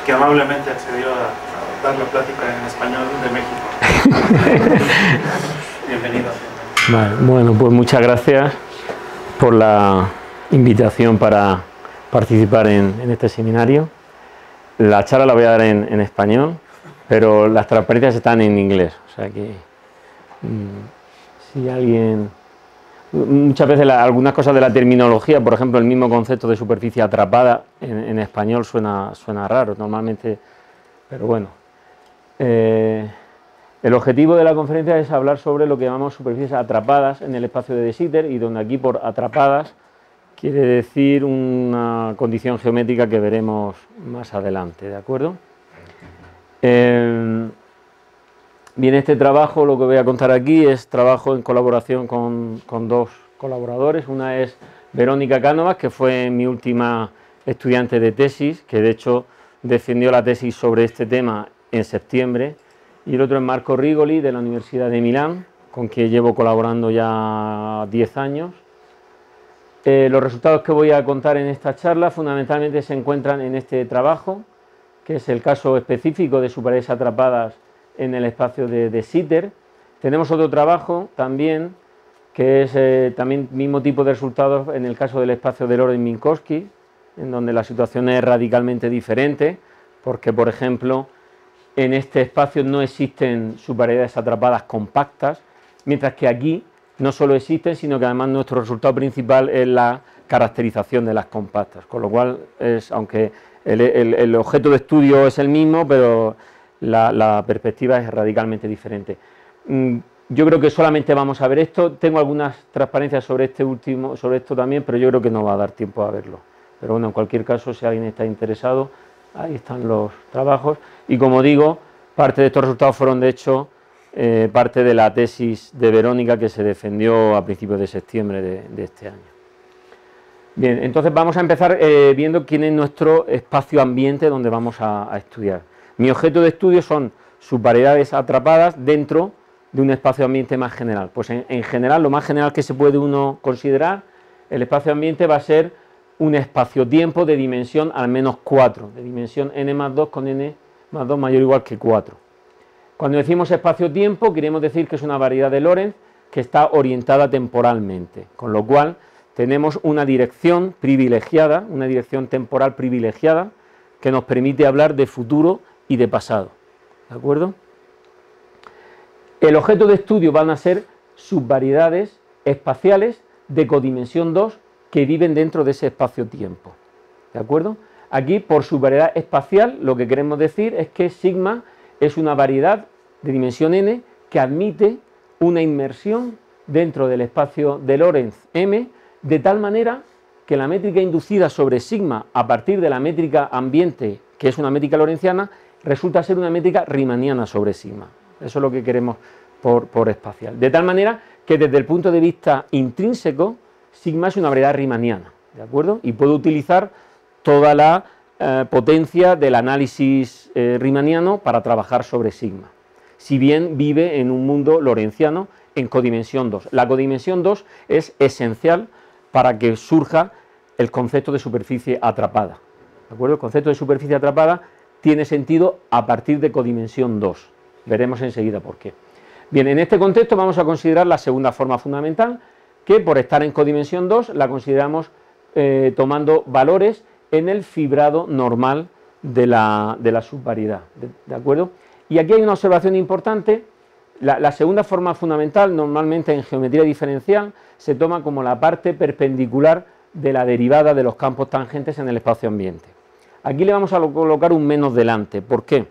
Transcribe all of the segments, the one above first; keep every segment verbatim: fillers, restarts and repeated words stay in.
que amablemente accedió a, a dar la plática en español de México. Bienvenido. Vale, bueno, pues muchas gracias por la invitación para participar en, en este seminario. La charla la voy a dar en, en español, pero las transparencias están en inglés, o sea que mmm, si alguien... Muchas veces la, algunas cosas de la terminología, por ejemplo, el mismo concepto de superficie atrapada en, en español suena, suena raro normalmente, pero bueno. Eh, el objetivo de la conferencia es hablar sobre lo que llamamos superficies atrapadas en el espacio de De Sitter, y donde aquí por atrapadas quiere decir una condición geométrica que veremos más adelante, ¿de acuerdo? Eh, Bien, este trabajo, lo que voy a contar aquí, es trabajo en colaboración con, con dos colaboradores. Una es Verónica Cánovas, que fue mi última estudiante de tesis, que de hecho defendió la tesis sobre este tema en septiembre. Y el otro es Marco Rigoli, de la Universidad de Milán, con quien llevo colaborando ya diez años. Eh, los resultados que voy a contar en esta charla fundamentalmente se encuentran en este trabajo, que es el caso específico de superficies atrapadas en el espacio de De Sitter. Tenemos otro trabajo también, que es eh, también mismo tipo de resultados en el caso del espacio de Lorenz-Minkowski, en donde la situación es radicalmente diferente, porque, por ejemplo, en este espacio no existen subvariedades atrapadas compactas, mientras que aquí no solo existen, sino que además nuestro resultado principal es la caracterización de las compactas, con lo cual, es, aunque el, el, el objeto de estudio es el mismo, pero La, la perspectiva es radicalmente diferente. Yo creo que solamente vamos a ver esto. Tengo algunas transparencias sobre este último, sobre esto también, pero yo creo que no va a dar tiempo a verlo. Pero bueno, en cualquier caso, si alguien está interesado, ahí están los trabajos. Y como digo, parte de estos resultados fueron, de hecho, eh, parte de la tesis de Verónica, que se defendió a principios de septiembre de, de este año. Bien, entonces vamos a empezar eh, viendo quién es nuestro espacio ambiente donde vamos a, a estudiar. Mi objeto de estudio son subvariedades atrapadas dentro de un espacio ambiente más general. Pues en, en general, lo más general que se puede uno considerar, el espacio ambiente va a ser un espacio-tiempo de dimensión al menos cuatro, de dimensión n más dos con n más dos mayor o igual que cuatro. Cuando decimos espacio-tiempo, queremos decir que es una variedad de Lorentz que está orientada temporalmente, con lo cual tenemos una dirección privilegiada, una dirección temporal privilegiada, que nos permite hablar de futuro y de pasado, ¿de acuerdo? El objeto de estudio van a ser subvariedades espaciales de codimensión dos que viven dentro de ese espacio-tiempo, ¿de acuerdo? Aquí, por subvariedad espacial, lo que queremos decir es que sigma es una variedad de dimensión n que admite una inmersión dentro del espacio de Lorentz M, de tal manera que la métrica inducida sobre sigma a partir de la métrica ambiente, que es una métrica lorentziana, resulta ser una métrica riemanniana sobre sigma. Eso es lo que queremos por, por espacial. De tal manera que desde el punto de vista intrínseco, sigma es una variedad riemanniana, ¿de acuerdo? Y puedo utilizar toda la eh, potencia del análisis eh, riemanniano para trabajar sobre sigma, si bien vive en un mundo lorentziano en codimensión dos. La codimensión dos es esencial para que surja el concepto de superficie atrapada, ¿de acuerdo? El concepto de superficie atrapada tiene sentido a partir de codimensión dos. Veremos enseguida por qué. Bien, en este contexto vamos a considerar la segunda forma fundamental, que por estar en codimensión dos la consideramos eh, tomando valores en el fibrado normal de la, de la subvariedad, ¿de, de acuerdo? Y aquí hay una observación importante. La, la segunda forma fundamental, normalmente en geometría diferencial, se toma como la parte perpendicular de la derivada de los campos tangentes en el espacio ambiente. Aquí le vamos a colocar un menos delante. ¿Por qué?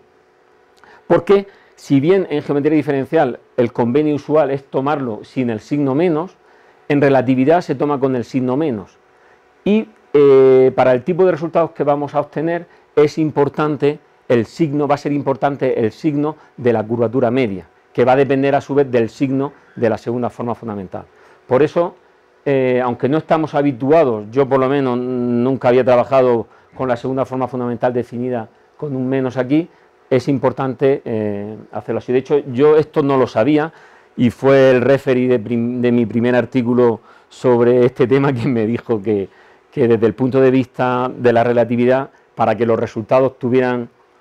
Porque si bien en geometría diferencial el convenio usual es tomarlo sin el signo menos, en relatividad se toma con el signo menos. Y eh, para el tipo de resultados que vamos a obtener es importante el signo, va a ser importante el signo de la curvatura media, que va a depender a su vez del signo de la segunda forma fundamental. Por eso, eh, aunque no estamos habituados, yo por lo menos nunca había trabajado con la segunda forma fundamental definida con un menos aquí, es importante eh, hacerlo así. De hecho, yo esto no lo sabía y fue el referee de, de mi primer artículo sobre este tema quien me dijo que, que desde el punto de vista de la relatividad, para que los resultados tuvieran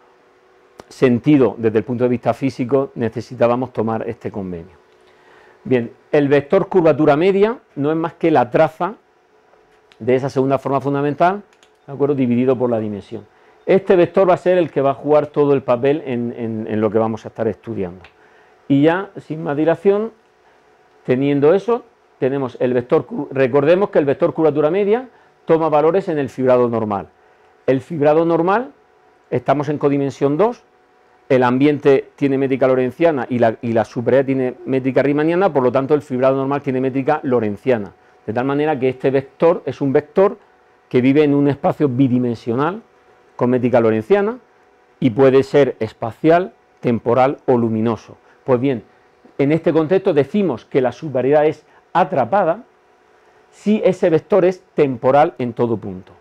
sentido desde el punto de vista físico necesitábamos tomar este convenio. Bien, el vector curvatura media no es más que la traza de esa segunda forma fundamental, ¿de acuerdo?, dividido por la dimensión. Este vector va a ser el que va a jugar todo el papel en, en, en lo que vamos a estar estudiando. Y ya, sin más dilación, teniendo eso, tenemos el vector, recordemos que el vector curvatura media toma valores en el fibrado normal. El fibrado normal, estamos en codimensión dos, el ambiente tiene métrica lorentziana y la, y la superioridad tiene métrica riemanniana, por lo tanto el fibrado normal tiene métrica lorentziana. De tal manera que este vector es un vector que vive en un espacio bidimensional con métrica lorentziana y puede ser espacial, temporal o luminoso. Pues bien, en este contexto decimos que la subvariedad es atrapada si ese vector es temporal en todo punto.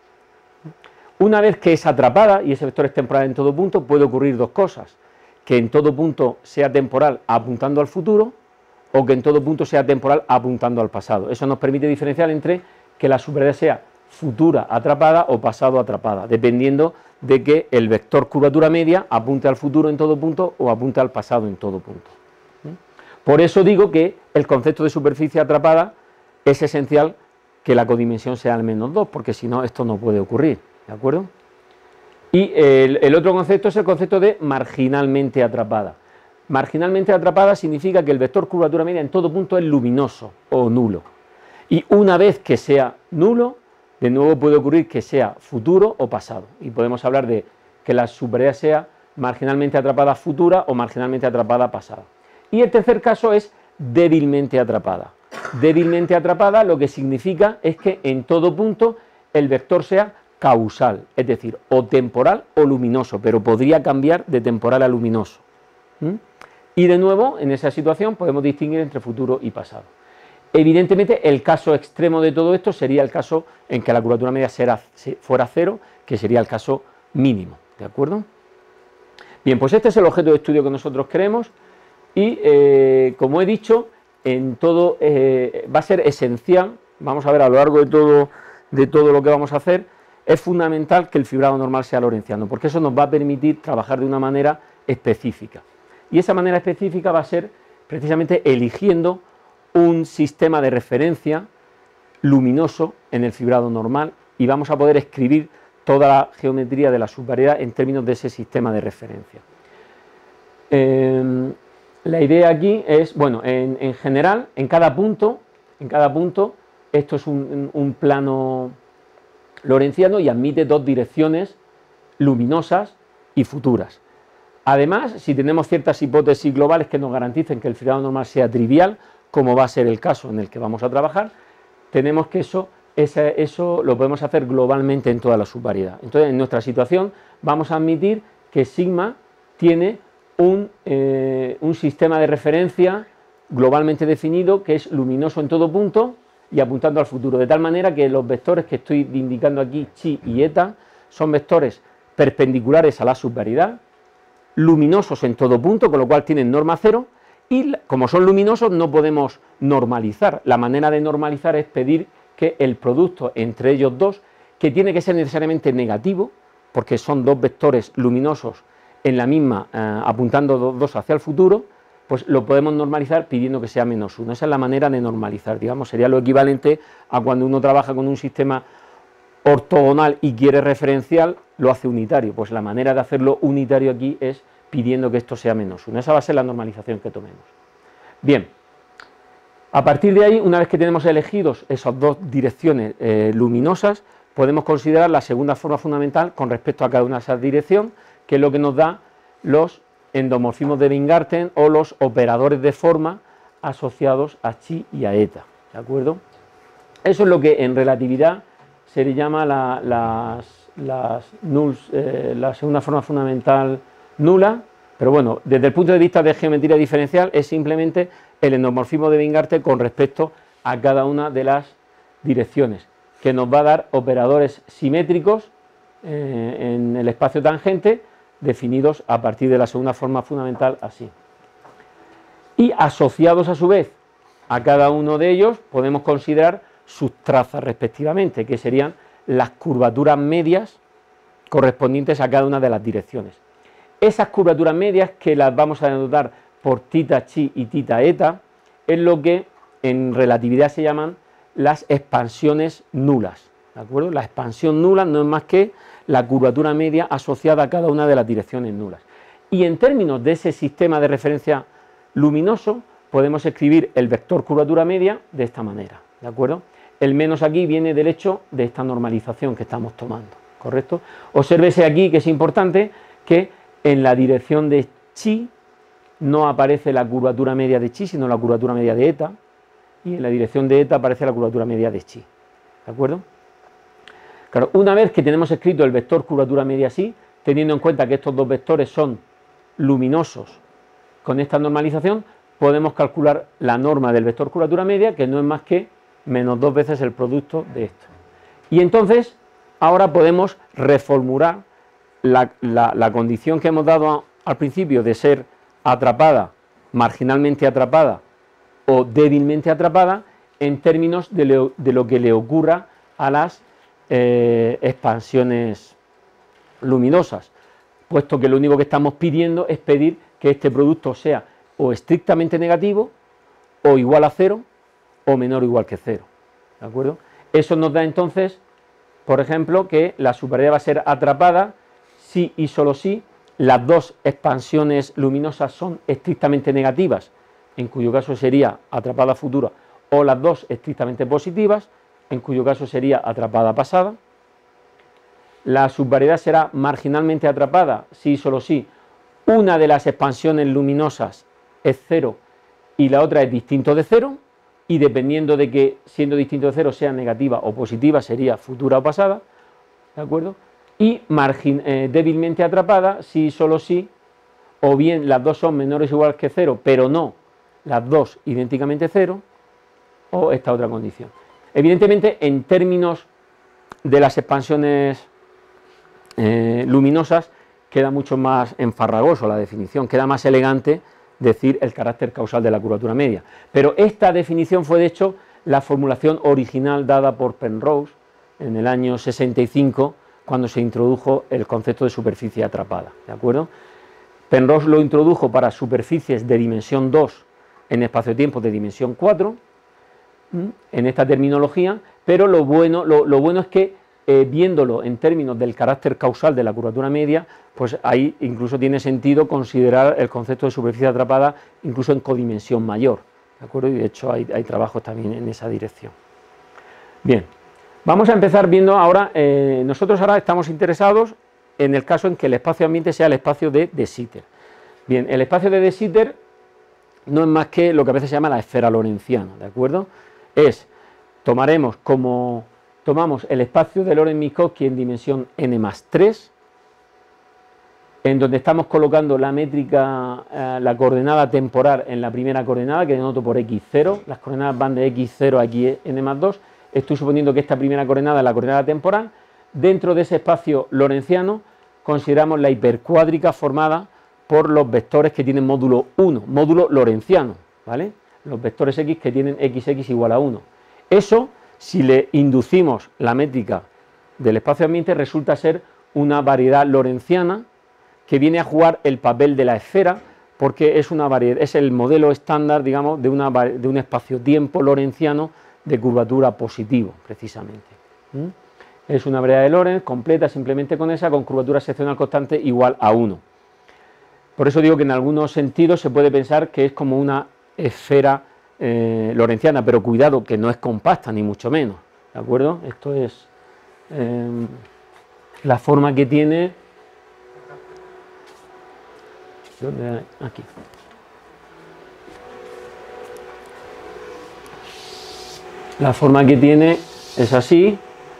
Una vez que es atrapada y ese vector es temporal en todo punto, puede ocurrir dos cosas: que en todo punto sea temporal apuntando al futuro o que en todo punto sea temporal apuntando al pasado. Eso nos permite diferenciar entre que la subvariedad sea futura atrapada o pasado atrapada, dependiendo de que el vector curvatura media apunte al futuro en todo punto o apunte al pasado en todo punto. Por eso digo que el concepto de superficie atrapada es esencial que la codimensión sea al menos dos, porque si no esto no puede ocurrir, ¿de acuerdo? Y el, el otro concepto es el concepto de marginalmente atrapada. Marginalmente atrapada significa que el vector curvatura media en todo punto es luminoso o nulo. Y una vez que sea nulo, de nuevo puede ocurrir que sea futuro o pasado. Y podemos hablar de que la superioridad sea marginalmente atrapada futura o marginalmente atrapada pasada. Y el tercer caso es débilmente atrapada. Débilmente atrapada lo que significa es que en todo punto el vector sea causal, es decir, o temporal o luminoso, pero podría cambiar de temporal a luminoso. ¿Mm? Y de nuevo, en esa situación podemos distinguir entre futuro y pasado. Evidentemente, el caso extremo de todo esto sería el caso en que la curvatura media será, fuera cero, que sería el caso mínimo, ¿de acuerdo? Bien, pues este es el objeto de estudio que nosotros queremos y, eh, como he dicho, en todo eh, va a ser esencial, vamos a ver a lo largo de todo, de todo lo que vamos a hacer, es fundamental que el fibrado normal sea lorentziano, porque eso nos va a permitir trabajar de una manera específica. Y esa manera específica va a ser precisamente eligiendo un sistema de referencia luminoso en el fibrado normal y vamos a poder escribir toda la geometría de la subvariedad en términos de ese sistema de referencia. Eh, la idea aquí es, bueno, en, en general, en cada punto, en cada punto, esto es un, un plano lorentziano y admite dos direcciones luminosas y futuras. Además, si tenemos ciertas hipótesis globales que nos garanticen que el fibrado normal sea trivial, como va a ser el caso en el que vamos a trabajar, tenemos que eso, ese, eso lo podemos hacer globalmente en toda la subvariedad. Entonces, en nuestra situación vamos a admitir que sigma tiene un, eh, un sistema de referencia globalmente definido que es luminoso en todo punto y apuntando al futuro, de tal manera que los vectores que estoy indicando aquí, chi y eta, son vectores perpendiculares a la subvariedad, luminosos en todo punto, con lo cual tienen norma cero, y como son luminosos no podemos normalizar. La manera de normalizar es pedir que el producto entre ellos dos, que tiene que ser necesariamente negativo, porque son dos vectores luminosos en la misma, eh, apuntando dos, dos hacia el futuro, pues lo podemos normalizar pidiendo que sea menos uno. Esa es la manera de normalizar, digamos, sería lo equivalente a cuando uno trabaja con un sistema ortogonal y quiere referencial, lo hace unitario. Pues la manera de hacerlo unitario aquí es pidiendo que esto sea menos uno. Esa va a ser la normalización que tomemos. Bien, a partir de ahí, una vez que tenemos elegidos esas dos direcciones eh, luminosas, podemos considerar la segunda forma fundamental con respecto a cada una de esas direcciones, que es lo que nos da los endomorfismos de Weingarten o los operadores de forma asociados a chi y a eta, ¿de acuerdo? Eso es lo que en relatividad se le llama la, las, las nulls, eh, la segunda forma fundamental nula, pero bueno, desde el punto de vista de geometría diferencial es simplemente el endomorfismo de Weingarten con respecto a cada una de las direcciones, que nos va a dar operadores simétricos eh, en el espacio tangente, definidos a partir de la segunda forma fundamental así. Y asociados a su vez a cada uno de ellos podemos considerar sus trazas respectivamente, que serían las curvaturas medias correspondientes a cada una de las direcciones. Esas curvaturas medias, que las vamos a denotar por tita chi y tita eta, es lo que en relatividad se llaman las expansiones nulas, ¿de acuerdo? La expansión nula no es más que la curvatura media asociada a cada una de las direcciones nulas. Y en términos de ese sistema de referencia luminoso, podemos escribir el vector curvatura media de esta manera, ¿de acuerdo? El menos aquí viene del hecho de esta normalización que estamos tomando, ¿correcto? Obsérvese aquí que es importante que en la dirección de chi no aparece la curvatura media de chi, sino la curvatura media de eta, y en la dirección de eta aparece la curvatura media de chi, ¿de acuerdo? Claro, una vez que tenemos escrito el vector curvatura media así, teniendo en cuenta que estos dos vectores son luminosos con esta normalización, podemos calcular la norma del vector curvatura media, que no es más que menos dos veces el producto de esto. Y entonces, ahora podemos reformular la, la, la condición que hemos dado a, al principio de ser atrapada, marginalmente atrapada o débilmente atrapada, en términos de lo, de lo que le ocurra a las eh, expansiones luminosas, puesto que lo único que estamos pidiendo es pedir que este producto sea o estrictamente negativo, o igual a cero, o menor o igual que cero, ¿de acuerdo? Eso nos da entonces, por ejemplo, que la superioridad va a ser atrapada si y solo si las dos expansiones luminosas son estrictamente negativas, en cuyo caso sería atrapada futura, o las dos estrictamente positivas, en cuyo caso sería atrapada pasada. La subvariedad será marginalmente atrapada si y solo si una de las expansiones luminosas es cero y la otra es distinto de cero, y dependiendo de que siendo distinto de cero sea negativa o positiva, sería futura o pasada, ¿de acuerdo? Y margin, eh, débilmente atrapada si y solo si, o bien las dos son menores o iguales que cero, pero no las dos idénticamente cero, o esta otra condición. Evidentemente, en términos de las expansiones eh, luminosas, queda mucho más enfarragoso la definición, queda más elegante decir el carácter causal de la curvatura media. Pero esta definición fue, de hecho, la formulación original dada por Penrose en el año sesenta y cinco, cuando se introdujo el concepto de superficie atrapada, ¿de acuerdo? Penrose lo introdujo para superficies de dimensión dos en espacio-tiempo de dimensión cuatro, en esta terminología, pero lo bueno, lo, lo bueno es que eh, viéndolo en términos del carácter causal de la curvatura media, pues ahí incluso tiene sentido considerar el concepto de superficie atrapada incluso en codimensión mayor, ¿de acuerdo? Y de hecho hay, hay trabajos también en esa dirección. Bien, vamos a empezar viendo ahora, eh, nosotros ahora estamos interesados en el caso en que el espacio-ambiente sea el espacio de De Sitter. Bien, el espacio de De Sitter no es más que lo que a veces se llama la esfera lorentziana, ¿de acuerdo? Es, tomaremos como, tomamos el espacio de Lorenz-Minkowski en dimensión n más tres, en donde estamos colocando la métrica, eh, la coordenada temporal en la primera coordenada, que denoto por equis cero, las coordenadas van de equis cero a aquí n más dos, estoy suponiendo que esta primera coordenada es la coordenada temporal. Dentro de ese espacio lorentziano consideramos la hipercuádrica formada por los vectores que tienen módulo uno, módulo lorentziano, ¿vale? Los vectores x que tienen xx igual a uno. Eso, si le inducimos la métrica del espacio-ambiente, resulta ser una variedad lorentziana que viene a jugar el papel de la esfera, porque es, una variedad, es el modelo estándar, digamos, de, una, de un espacio-tiempo lorentziano de curvatura positivo, precisamente. ¿Mm? Es una variedad de Lorentz completa simplemente con esa, con curvatura seccional constante igual a uno. Por eso digo que en algunos sentidos se puede pensar que es como una esfera eh, lorentziana, pero cuidado que no es compacta ni mucho menos, ¿de acuerdo? Esto es eh, la forma que tiene, ¿dónde? Aquí. La forma que tiene es así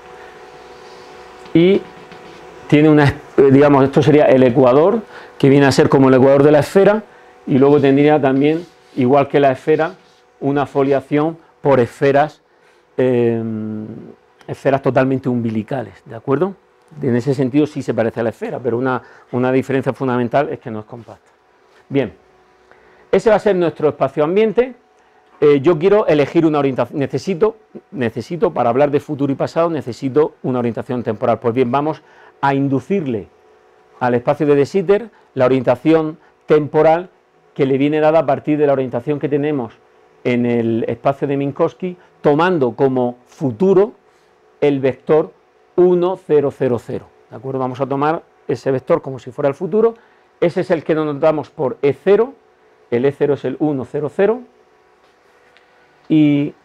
y tiene una, digamos, esto sería el ecuador, que viene a ser como el ecuador de la esfera, y luego tendría también, igual que la esfera, una foliación por esferas, eh, esferas totalmente umbilicales, ¿de acuerdo? En ese sentido sí se parece a la esfera, pero una, una diferencia fundamental es que no es compacta. Bien, ese va a ser nuestro espacio-ambiente. Eh, yo quiero elegir una orientación, necesito, necesito, para hablar de futuro y pasado, necesito una orientación temporal. Pues bien, vamos a inducirle al espacio de De Sitter la orientación temporal que le viene dada a partir de la orientación que tenemos en el espacio de Minkowski, tomando como futuro el vector uno, cero, cero, cero. ¿De acuerdo? Vamos a tomar ese vector como si fuera el futuro. Ese es el que nos damos por E cero, el E cero es el uno, cero, cero, y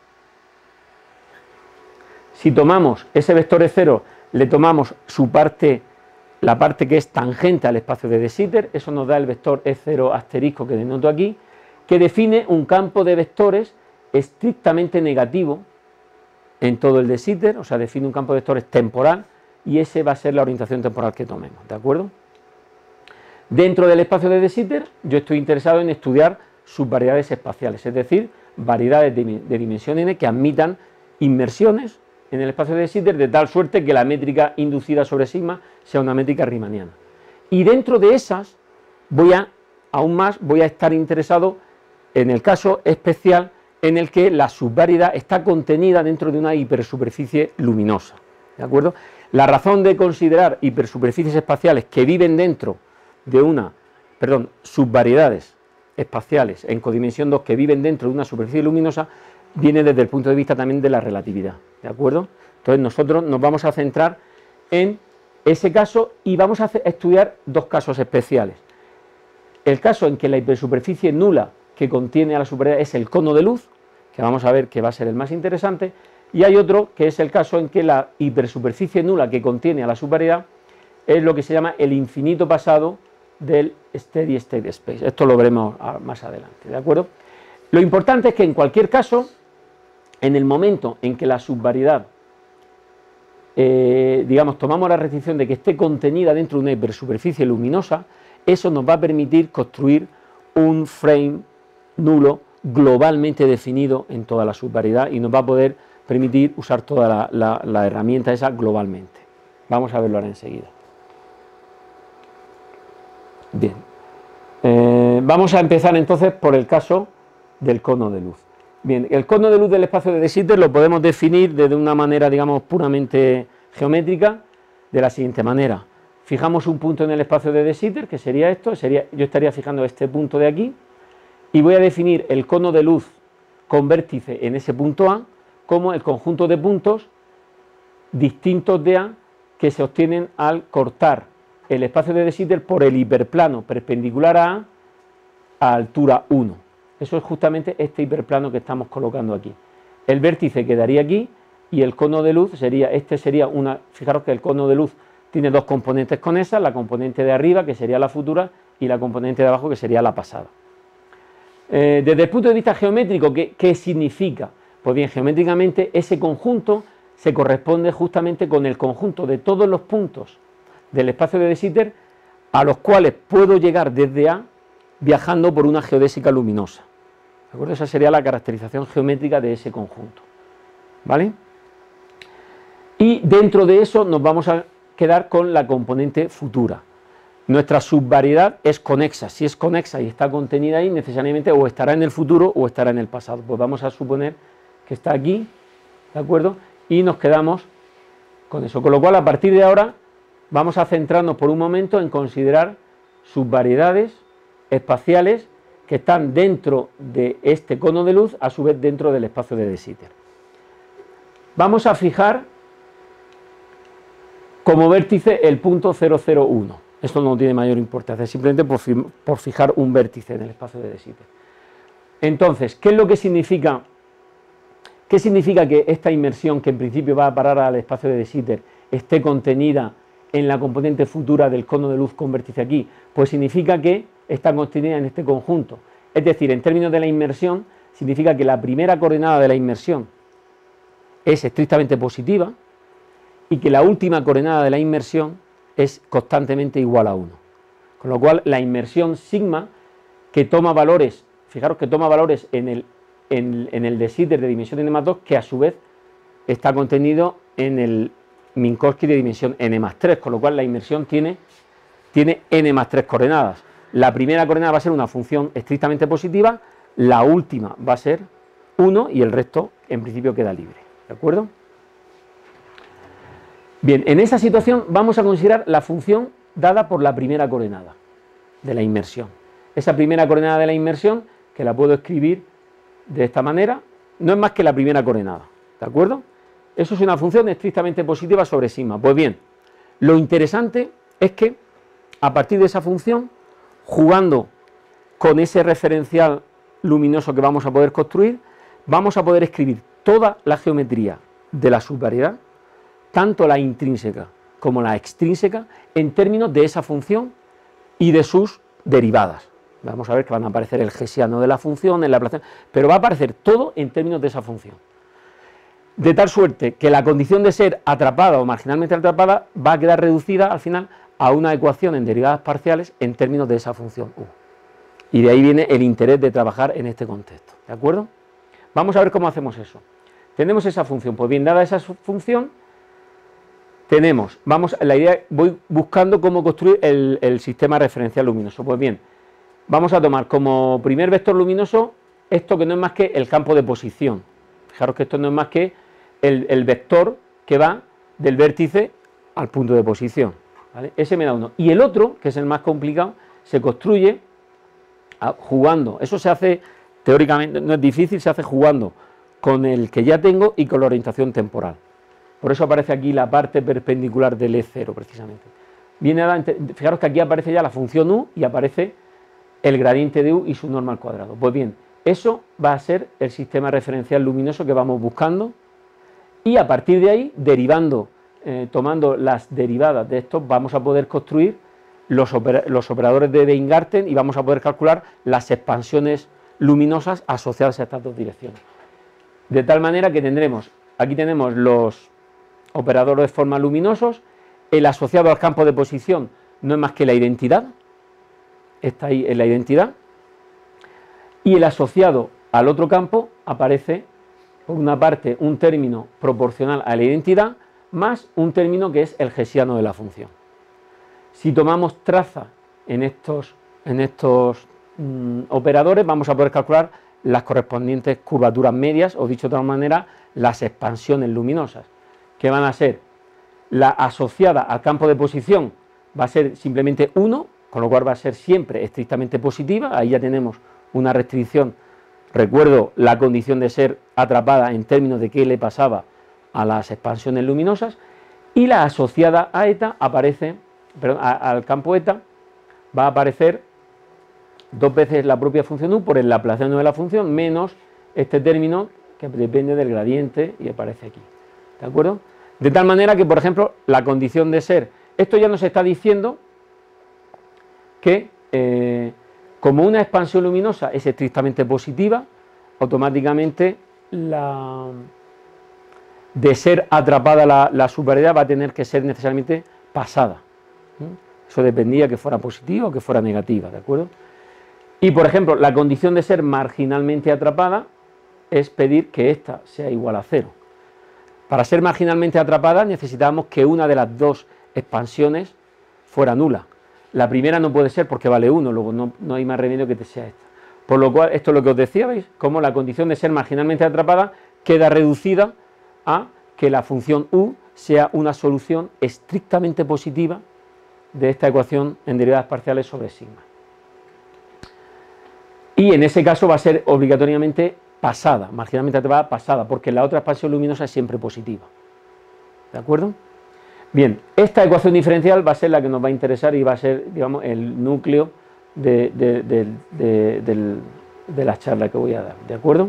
si tomamos ese vector E cero, le tomamos su parte, la parte que es tangente al espacio de De Sitter, eso nos da el vector E cero asterisco que denoto aquí, que define un campo de vectores estrictamente negativo en todo el De Sitter, o sea, define un campo de vectores temporal, y ese va a ser la orientación temporal que tomemos, ¿de acuerdo? Dentro del espacio de De Sitter, yo estoy interesado en estudiar subvariedades espaciales, es decir, variedades de, de dimensión n que admitan inmersiones en el espacio de De Sitter de tal suerte que la métrica inducida sobre sigma sea una métrica riemanniana. Y dentro de esas, voy a, aún más, voy a estar interesado en el caso especial en el que la subvariedad está contenida dentro de una hipersuperficie luminosa, ¿de acuerdo? La razón de considerar hipersuperficies espaciales que viven dentro de una, perdón, subvariedades espaciales en codimensión dos que viven dentro de una superficie luminosa viene desde el punto de vista también de la relatividad, ¿de acuerdo? Entonces nosotros nos vamos a centrar en ese caso y vamos a hacer, estudiar dos casos especiales. El caso en que la hipersuperficie nula que contiene a la subvariedad es el cono de luz, que vamos a ver que va a ser el más interesante, y hay otro que es el caso en que la hipersuperficie nula que contiene a la subvariedad es lo que se llama el infinito pasado del steady state space. Esto lo veremos más adelante, ¿de acuerdo? Lo importante es que en cualquier caso, en el momento en que la subvariedad, eh, digamos, tomamos la restricción de que esté contenida dentro de una hipersuperficie luminosa, eso nos va a permitir construir un frame nulo globalmente definido en toda la subvariedad y nos va a poder permitir usar toda la, la, la herramienta esa globalmente. Vamos a verlo ahora enseguida. Bien, eh, vamos a empezar entonces por el caso del cono de luz. Bien, el cono de luz del espacio de De Sitter lo podemos definir de una manera, digamos, puramente geométrica, de la siguiente manera. Fijamos un punto en el espacio de De Sitter, que sería esto, sería, yo estaría fijando este punto de aquí, y voy a definir el cono de luz con vértice en ese punto A como el conjunto de puntos distintos de A que se obtienen al cortar el espacio de De Sitter por el hiperplano perpendicular a A a altura uno. Eso es justamente este hiperplano que estamos colocando aquí. El vértice quedaría aquí y el cono de luz sería, este sería una, fijaros que el cono de luz tiene dos componentes conexas, la componente de arriba que sería la futura y la componente de abajo que sería la pasada. Eh, desde el punto de vista geométrico, ¿qué, ¿qué significa? Pues bien, geométricamente ese conjunto se corresponde justamente con el conjunto de todos los puntos del espacio de De Sitter a los cuales puedo llegar desde A viajando por una geodésica luminosa. ¿De acuerdo? Esa sería la caracterización geométrica de ese conjunto. ¿Vale? Y dentro de eso nos vamos a quedar con la componente futura. Nuestra subvariedad es conexa. Si es conexa y está contenida ahí, necesariamente o estará en el futuro o estará en el pasado. Pues vamos a suponer que está aquí, ¿de acuerdo? Y nos quedamos con eso. Con lo cual, a partir de ahora, vamos a centrarnos por un momento en considerar subvariedades espaciales que están dentro de este cono de luz, a su vez dentro del espacio de De Sitter. Vamos a fijar como vértice el punto cero cero uno. Esto no tiene mayor importancia, simplemente por, por fijar un vértice en el espacio de De Sitter. Entonces, ¿qué es lo que significa? ¿Qué significa que esta inmersión, que en principio va a parar al espacio de De Sitter, esté contenida en la componente futura del cono de luz con vértice aquí? Pues significa que está contenida en este conjunto. Es decir, en términos de la inmersión, significa que la primera coordenada de la inmersión es estrictamente positiva y que la última coordenada de la inmersión es constantemente igual a uno. Con lo cual, la inmersión sigma, que toma valores, fijaros que toma valores en el, en, en el De Sitter de dimensión n más dos, que a su vez está contenido en el Minkowski de dimensión n más tres, con lo cual la inmersión tiene, tiene n más tres coordenadas. La primera coordenada va a ser una función estrictamente positiva, la última va a ser uno y el resto en principio queda libre, ¿de acuerdo? Bien, en esa situación vamos a considerar la función dada por la primera coordenada de la inmersión. Esa primera coordenada de la inmersión, que la puedo escribir de esta manera, no es más que la primera coordenada, ¿de acuerdo? Eso es una función estrictamente positiva sobre sigma. Pues bien, lo interesante es que a partir de esa función, jugando con ese referencial luminoso que vamos a poder construir, vamos a poder escribir toda la geometría de la subvariedad, tanto la intrínseca como la extrínseca, en términos de esa función y de sus derivadas. Vamos a ver que van a aparecer el hessiano de la función, en la Laplaciano, pero va a aparecer todo en términos de esa función. De tal suerte que la condición de ser atrapada o marginalmente atrapada va a quedar reducida al final a una ecuación en derivadas parciales en términos de esa función u. Y de ahí viene el interés de trabajar en este contexto, ¿de acuerdo? Vamos a ver cómo hacemos eso. Tenemos esa función, pues bien, dada esa función, tenemos, vamos, la idea, voy buscando cómo construir el, el sistema referencial luminoso. Pues bien, vamos a tomar como primer vector luminoso esto que no es más que el campo de posición. Fijaros que esto no es más que el, el vector que va del vértice al punto de posición, ¿vale? Ese me da uno. Y el otro, que es el más complicado, se construye a, jugando. Eso se hace, teóricamente, no es difícil, se hace jugando con el que ya tengo y con la orientación temporal. Por eso aparece aquí la parte perpendicular del E cero, precisamente. Viene a, fijaros que aquí aparece ya la función u y aparece el gradiente de u y su norma al cuadrado. Pues bien, eso va a ser el sistema referencial luminoso que vamos buscando y a partir de ahí, derivando, eh, tomando las derivadas de estos, vamos a poder construir los, opera los operadores de Weingarten y vamos a poder calcular las expansiones luminosas asociadas a estas dos direcciones. De tal manera que tendremos, aquí tenemos los operadores de forma luminosos, el asociado al campo de posición no es más que la identidad, está ahí en la identidad, y el asociado al otro campo aparece, por una parte, un término proporcional a la identidad, más un término que es el hessiano de la función. Si tomamos traza en estos, en estos mm, operadores, vamos a poder calcular las correspondientes curvaturas medias, o dicho de otra manera, las expansiones luminosas, que van a ser la asociada al campo de posición, va a ser simplemente uno, con lo cual va a ser siempre estrictamente positiva. Ahí ya tenemos una restricción. Recuerdo la condición de ser atrapada en términos de qué le pasaba a las expansiones luminosas, y la asociada a eta aparece, perdón, a, al campo eta va a aparecer dos veces la propia función u por el laplaciano de la función menos este término que depende del gradiente y aparece aquí, ¿de acuerdo? De tal manera que, por ejemplo, la condición de ser, esto ya nos está diciendo que eh, como una expansión luminosa es estrictamente positiva, automáticamente la, de ser atrapada la, la subvariedad va a tener que ser necesariamente pasada. ¿Mm? Eso dependía que fuera positiva o que fuera negativa, ¿de acuerdo? Y, por ejemplo, la condición de ser marginalmente atrapada es pedir que ésta sea igual a cero. Para ser marginalmente atrapada necesitamos que una de las dos expansiones fuera nula. La primera no puede ser porque vale uno, luego no, no hay más remedio que te sea esta. Por lo cual, esto es lo que os decía, ¿veis? Como la condición de ser marginalmente atrapada queda reducida a que la función u sea una solución estrictamente positiva de esta ecuación en derivadas parciales sobre sigma. Y en ese caso va a ser obligatoriamente pasada, marginalmente atrapada pasada, porque la otra expansión luminosa es siempre positiva. ¿De acuerdo? Bien, esta ecuación diferencial va a ser la que nos va a interesar y va a ser, digamos, el núcleo de, de, de, de, de, de la charla que voy a dar. ¿De acuerdo?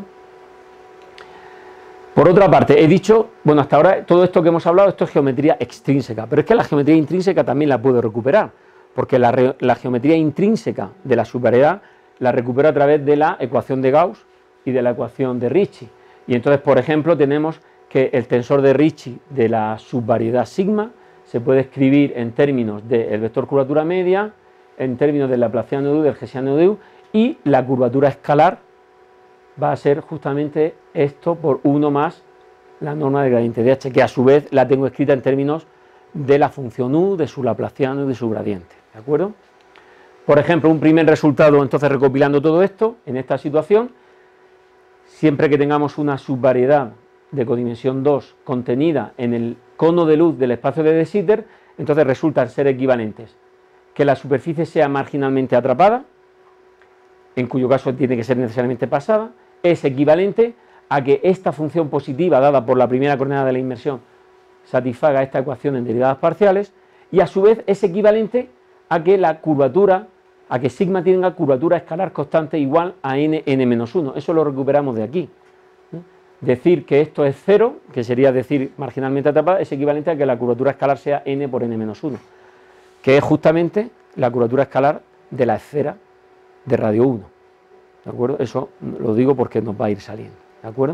Por otra parte, he dicho, bueno, hasta ahora todo esto que hemos hablado, esto es geometría extrínseca, pero es que la geometría intrínseca también la puedo recuperar, porque la, la geometría intrínseca de la subvariedad la recupero a través de la ecuación de Gauss y de la ecuación de Ricci. Y entonces, por ejemplo, tenemos que el tensor de Ricci de la subvariedad sigma se puede escribir en términos del vector curvatura media, en términos del laplaciano de u, del hessiano de u, y la curvatura escalar va a ser justamente esto por uno más la norma del gradiente de h, que a su vez la tengo escrita en términos de la función u, de su laplaciano y de su gradiente. ¿De acuerdo? Por ejemplo, un primer resultado, entonces, recopilando todo esto, en esta situación, siempre que tengamos una subvariedad de codimensión dos contenida en el cono de luz del espacio de De Sitter, entonces resultan ser equivalentes que la superficie sea marginalmente atrapada, en cuyo caso tiene que ser necesariamente pasada, es equivalente a que esta función positiva dada por la primera coordenada de la inmersión satisfaga esta ecuación en derivadas parciales, y a su vez es equivalente a que la curvatura, a que sigma tenga curvatura escalar constante igual a n, n menos uno. Eso lo recuperamos de aquí. Decir que esto es cero, que sería decir marginalmente atrapada, es equivalente a que la curvatura escalar sea n por n menos uno, que es justamente la curvatura escalar de la esfera de radio uno. ¿De acuerdo? Eso lo digo porque nos va a ir saliendo. ¿De acuerdo?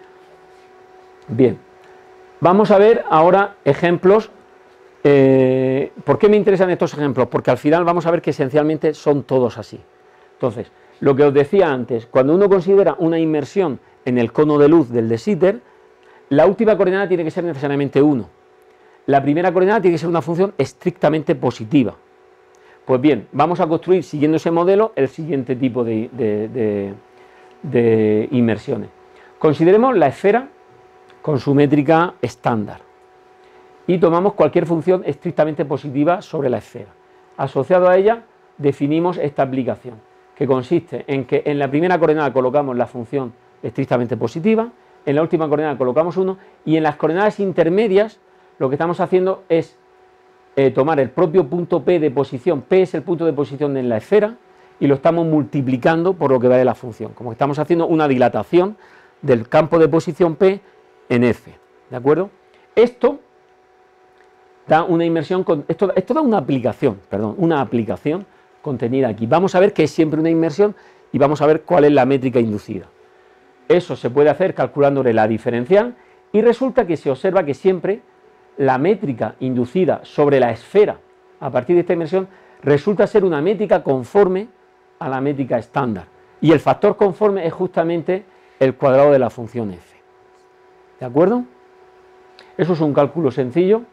Bien. Vamos a ver ahora ejemplos. Eh, ¿Por qué me interesan estos ejemplos? Porque al final vamos a ver que esencialmente son todos así. Entonces, lo que os decía antes, cuando uno considera una inmersión en el cono de luz del de Sitter, la última coordenada tiene que ser necesariamente uno. La primera coordenada tiene que ser una función estrictamente positiva. Pues bien, vamos a construir, siguiendo ese modelo, el siguiente tipo de, de, de, de inmersiones. Consideremos la esfera con su métrica estándar y tomamos cualquier función estrictamente positiva sobre la esfera. Asociado a ella definimos esta aplicación, que consiste en que en la primera coordenada colocamos la función estrictamente positiva, en la última coordenada colocamos uno, y en las coordenadas intermedias lo que estamos haciendo es eh, tomar el propio punto P de posición. P es el punto de posición en la esfera y lo estamos multiplicando por lo que vale la función, como que estamos haciendo una dilatación del campo de posición P en F. ¿De acuerdo? Esto da una inmersión, con, esto, esto da una aplicación, perdón, una aplicación contenida aquí. Vamos a ver que es siempre una inmersión y vamos a ver cuál es la métrica inducida. Eso se puede hacer calculándole la diferencial y resulta que se observa que siempre la métrica inducida sobre la esfera a partir de esta inmersión resulta ser una métrica conforme a la métrica estándar. Y el factor conforme es justamente el cuadrado de la función f. ¿De acuerdo? Eso es un cálculo sencillo.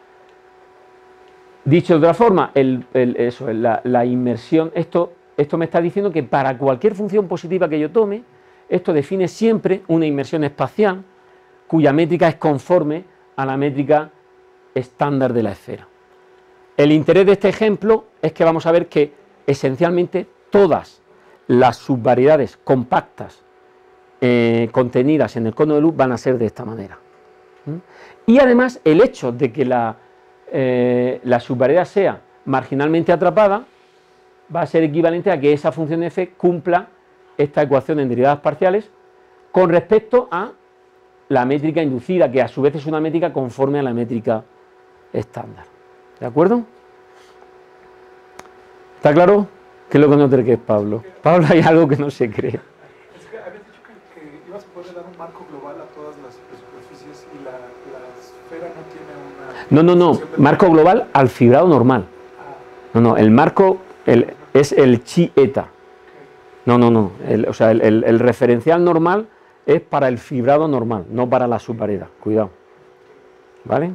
Dicho de otra forma, el, el, eso, la, la inmersión, esto, esto me está diciendo que para cualquier función positiva que yo tome, esto define siempre una inmersión espacial cuya métrica es conforme a la métrica estándar de la esfera. El interés de este ejemplo es que vamos a ver que esencialmente todas las subvariedades compactas eh, contenidas en el cono de luz van a ser de esta manera. ¿Mm? Y además el hecho de que la, eh, la subvariedad sea marginalmente atrapada va a ser equivalente a que esa función f cumpla esta ecuación en derivadas parciales con respecto a la métrica inducida, que a su vez es una métrica conforme a la métrica estándar. ¿De acuerdo? ¿Está claro? ¿Qué es lo que no te crees, Pablo? Pablo, hay algo que no se cree. Es que habías dicho que, que ibas a poder dar un marco global a todas las superficies y la, la esfera no tiene una... No, no, no, marco global al fibrado normal. No, no, el marco el, es el chi eta. No, no, no, el, o sea, el, el, el referencial normal es para el fibrado normal, no para la subvariedad, cuidado. ¿Vale?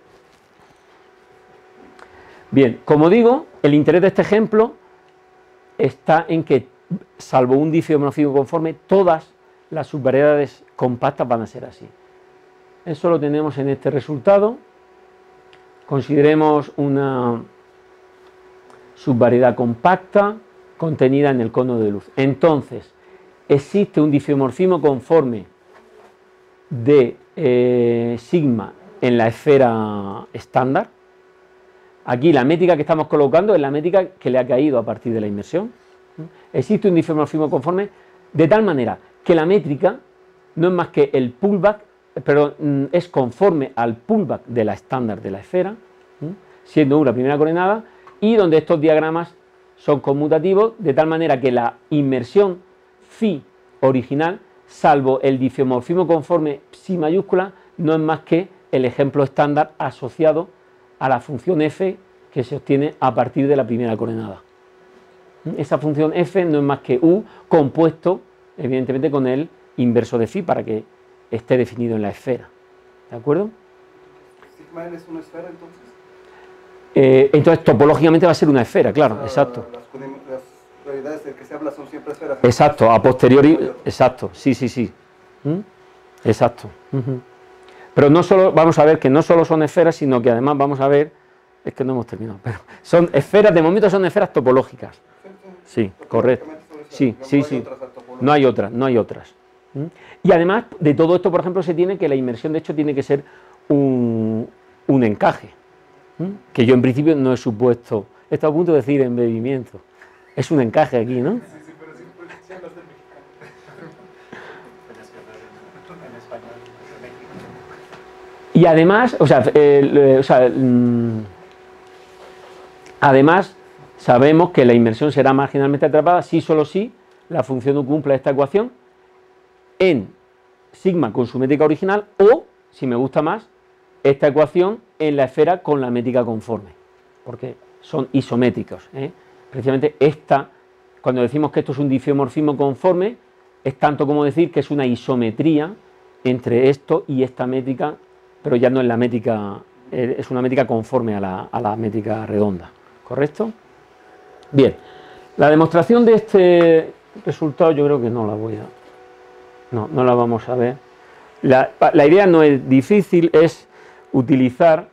Bien, como digo, el interés de este ejemplo está en que, salvo un difeomorfismo conforme, todas las subvariedades compactas van a ser así. Eso lo tenemos en este resultado. Consideremos una subvariedad compacta contenida en el cono de luz. Entonces, existe un difeomorfismo conforme de eh, sigma en la esfera estándar. Aquí la métrica que estamos colocando es la métrica que le ha caído a partir de la inmersión. Existe un difeomorfismo conforme de tal manera que la métrica no es más que el pullback, pero es conforme al pullback de la estándar de la esfera, siendo una primera coordenada, y donde estos diagramas son conmutativos, de tal manera que la inmersión phi original, salvo el difeomorfismo conforme psi mayúscula, no es más que el ejemplo estándar asociado a la función f que se obtiene a partir de la primera coordenada. Esa función f no es más que u compuesto, evidentemente, con el inverso de phi para que esté definido en la esfera. ¿De acuerdo? ¿Sigma n es una esfera entonces? Eh, entonces, topológicamente va a ser una esfera, claro, o sea, exacto. Las, las realidades de que se habla son siempre esferas. Exacto, a posteriori, exacto, sí, sí, sí. ¿Mm? Exacto. Uh-huh. Pero no solo, vamos a ver que no solo son esferas, sino que además vamos a ver es que no hemos terminado, pero son esferas, de momento son esferas topológicas. Sí, correcto. Sí, sí, sí. No hay otras, no hay otras. ¿Mm? Y además, de todo esto, por ejemplo, se tiene que la inmersión, de hecho, tiene que ser un, un encaje. ¿Mm? Que yo, en principio, no he supuesto. He estado a punto de decir embebimiento. Es un encaje aquí, ¿no? Sí, sí, pero sí, sí hablas del mexicano. En español, en México. Y además, o sea, eh, o sea mmm, además, sabemos que la inmersión será marginalmente atrapada si solo si la función U cumpla esta ecuación en sigma con su métrica original o, si me gusta más, esta ecuación en la esfera con la métrica conforme, porque son isométricos, ¿eh? Precisamente esta, cuando decimos que esto es un difiomorfismo conforme, es tanto como decir que es una isometría entre esto y esta métrica, pero ya no es la métrica, es una métrica conforme a la, a la métrica redonda, ¿correcto? Bien, la demostración de este resultado yo creo que no la voy a... No, no la vamos a ver. La, la idea no es difícil, es utilizar,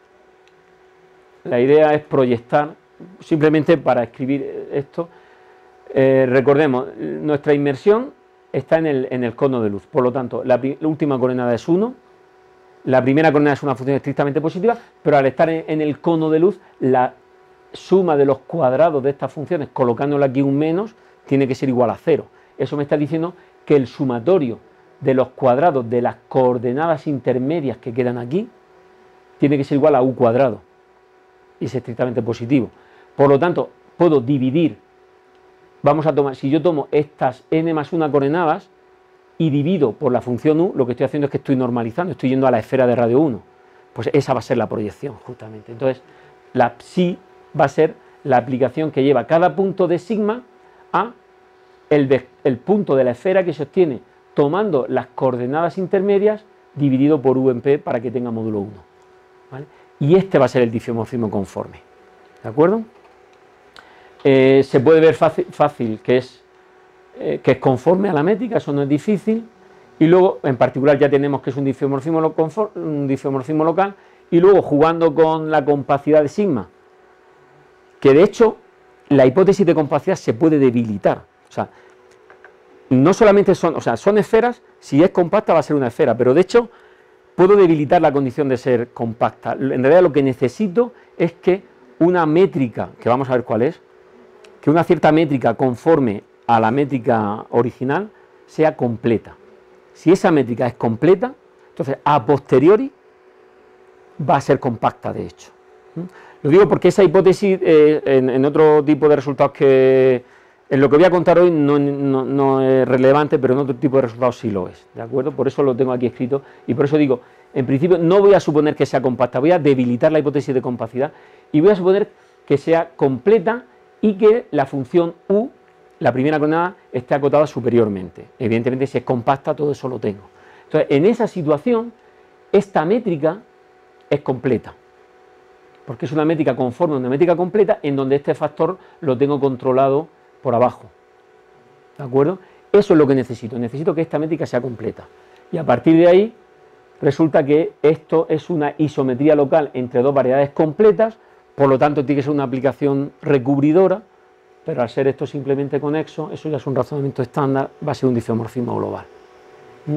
la idea es proyectar, simplemente para escribir esto, eh, recordemos, nuestra inmersión está en el, en el cono de luz, por lo tanto, la, la última coordenada es uno, la primera coordenada es una función estrictamente positiva, pero al estar en, en el cono de luz, la suma de los cuadrados de estas funciones, colocándole aquí un menos, tiene que ser igual a cero. Eso me está diciendo que el sumatorio de los cuadrados de las coordenadas intermedias que quedan aquí tiene que ser igual a u cuadrado, y es estrictamente positivo. Por lo tanto, puedo dividir, vamos a tomar, si yo tomo estas n más una coordenadas y divido por la función u, lo que estoy haciendo es que estoy normalizando, estoy yendo a la esfera de radio uno, pues esa va a ser la proyección justamente. Entonces, la psi va a ser la aplicación que lleva cada punto de sigma a el, el punto de la esfera que se obtiene tomando las coordenadas intermedias dividido por u en p para que tenga módulo uno, ¿vale? Y este va a ser el difiomorfismo conforme, ¿de acuerdo? Eh, se puede ver fácil, fácil que, es, eh, que es conforme a la métrica, eso no es difícil, y luego en particular ya tenemos que es un difiomorfismo, lo, un difiomorfismo local, y luego jugando con la compacidad de sigma, que de hecho la hipótesis de compacidad se puede debilitar, o sea, no solamente son, o sea, son esferas, si es compacta va a ser una esfera, pero de hecho puedo debilitar la condición de ser compacta. En realidad lo que necesito es que una métrica, que vamos a ver cuál es, que una cierta métrica conforme a la métrica original sea completa. Si esa métrica es completa, entonces a posteriori va a ser compacta de hecho. ¿Mm? Lo digo porque esa hipótesis eh, en, en otro tipo de resultados que en lo que voy a contar hoy no, no, no es relevante, pero en otro tipo de resultados sí lo es, ¿de acuerdo? Por eso lo tengo aquí escrito y por eso digo, en principio no voy a suponer que sea compacta, voy a debilitar la hipótesis de compacidad y voy a suponer que sea completa y que la función u, la primera coordenada, esté acotada superiormente. Evidentemente si es compacta todo eso lo tengo. Entonces en esa situación esta métrica es completa, porque es una métrica conforme a una métrica completa en donde este factor lo tengo controlado por abajo, ¿de acuerdo? Eso es lo que necesito, necesito que esta métrica sea completa y a partir de ahí resulta que esto es una isometría local entre dos variedades completas, por lo tanto tiene que ser una aplicación recubridora, pero al ser esto simplemente conexo, eso ya es un razonamiento estándar, va a ser un difiomorfismo global. ¿Mm?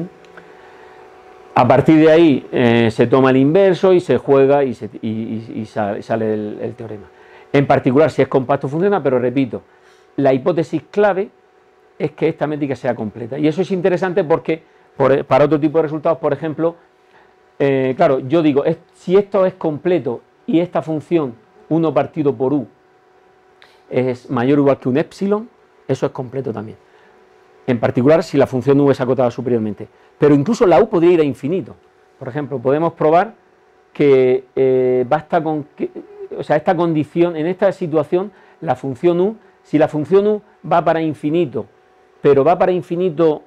A partir de ahí eh, se toma el inverso y se juega y, se, y, y, y sale, sale el, el teorema. En particular si es compacto funciona, pero repito, la hipótesis clave es que esta métrica sea completa. Y eso es interesante porque por, para otro tipo de resultados, por ejemplo, eh, claro, yo digo, es, si esto es completo y esta función uno partido por u es mayor o igual que un épsilon, eso es completo también. En particular si la función u es acotada superiormente. Pero incluso la u podría ir a infinito. Por ejemplo, podemos probar que eh, basta con que, o sea, esta condición, en esta situación, la función u, si la función u va para infinito, pero va para infinito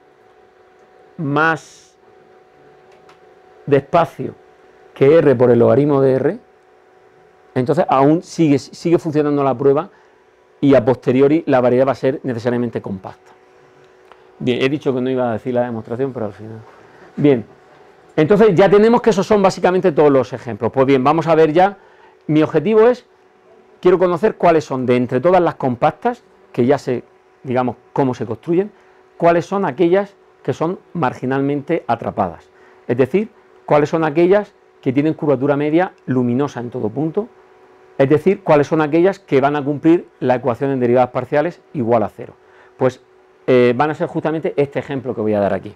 más despacio que r por el logaritmo de r, entonces aún sigue, sigue funcionando la prueba y a posteriori la variedad va a ser necesariamente compacta. Bien, he dicho que no iba a decir la demostración, pero al final. Bien, entonces ya tenemos que esos son básicamente todos los ejemplos. Pues bien, vamos a ver ya mi objetivo es, quiero conocer cuáles son, de entre todas las compactas, que ya sé, digamos, cómo se construyen, cuáles son aquellas que son marginalmente atrapadas. Es decir, cuáles son aquellas que tienen curvatura media luminosa en todo punto, es decir, cuáles son aquellas que van a cumplir la ecuación en derivadas parciales igual a cero. Pues eh, van a ser justamente este ejemplo que voy a dar aquí.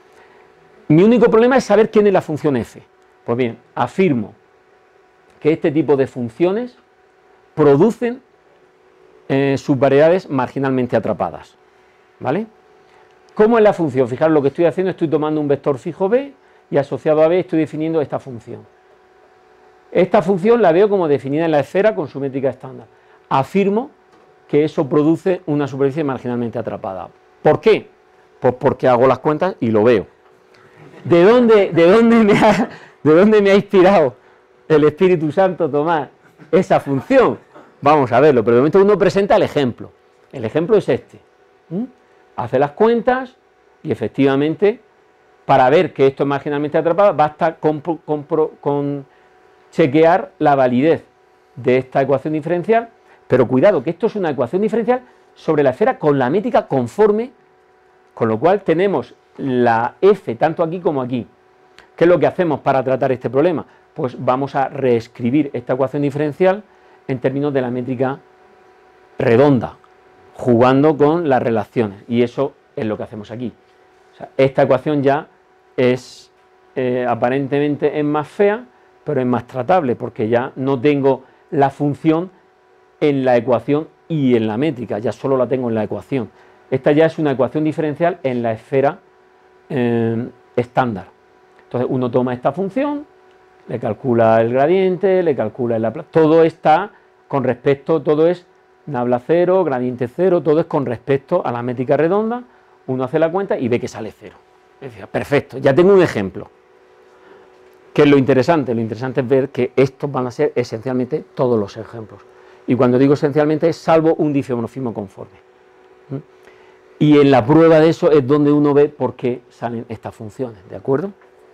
Mi único problema es saber quién es la función f. Pues bien, afirmo que este tipo de funciones producen eh, subvariedades marginalmente atrapadas, ¿vale? ¿Cómo es la función? Fijaros, lo que estoy haciendo, estoy tomando un vector fijo b y asociado a b estoy definiendo esta función. Esta función la veo como definida en la esfera con su métrica estándar. Afirmo que eso produce una superficie marginalmente atrapada. ¿Por qué? Pues porque hago las cuentas y lo veo. ¿De dónde, de dónde, me, ha, de dónde me ha inspirado el Espíritu Santo tomar esa función? Vamos a verlo, pero de momento uno presenta el ejemplo. El ejemplo es este. ¿Mm? Hace las cuentas y efectivamente, para ver que esto es marginalmente atrapado, basta con, con, con chequear la validez de esta ecuación diferencial, pero cuidado, que esto es una ecuación diferencial sobre la esfera con la métrica conforme, con lo cual tenemos la f tanto aquí como aquí. ¿Qué es lo que hacemos para tratar este problema? Pues vamos a reescribir esta ecuación diferencial en términos de la métrica redonda, jugando con las relaciones, y eso es lo que hacemos aquí. O sea, esta ecuación ya es, eh, aparentemente es más fea, pero es más tratable, porque ya no tengo la función en la ecuación y en la métrica, ya solo la tengo en la ecuación. Esta ya es una ecuación diferencial en la esfera eh, estándar. Entonces uno toma esta función, le calcula el gradiente, le calcula el Laplace, todo está con respecto, todo es nabla cero, gradiente cero, todo es con respecto a la métrica redonda, uno hace la cuenta y ve que sale cero. Es decir, perfecto, ya tengo un ejemplo. ¿Qué es lo interesante? Lo interesante es ver que estos van a ser esencialmente todos los ejemplos. Y cuando digo esencialmente es salvo un difeomorfismo conforme. ¿Mm? Y en la prueba de eso es donde uno ve por qué salen estas funciones, ¿de acuerdo?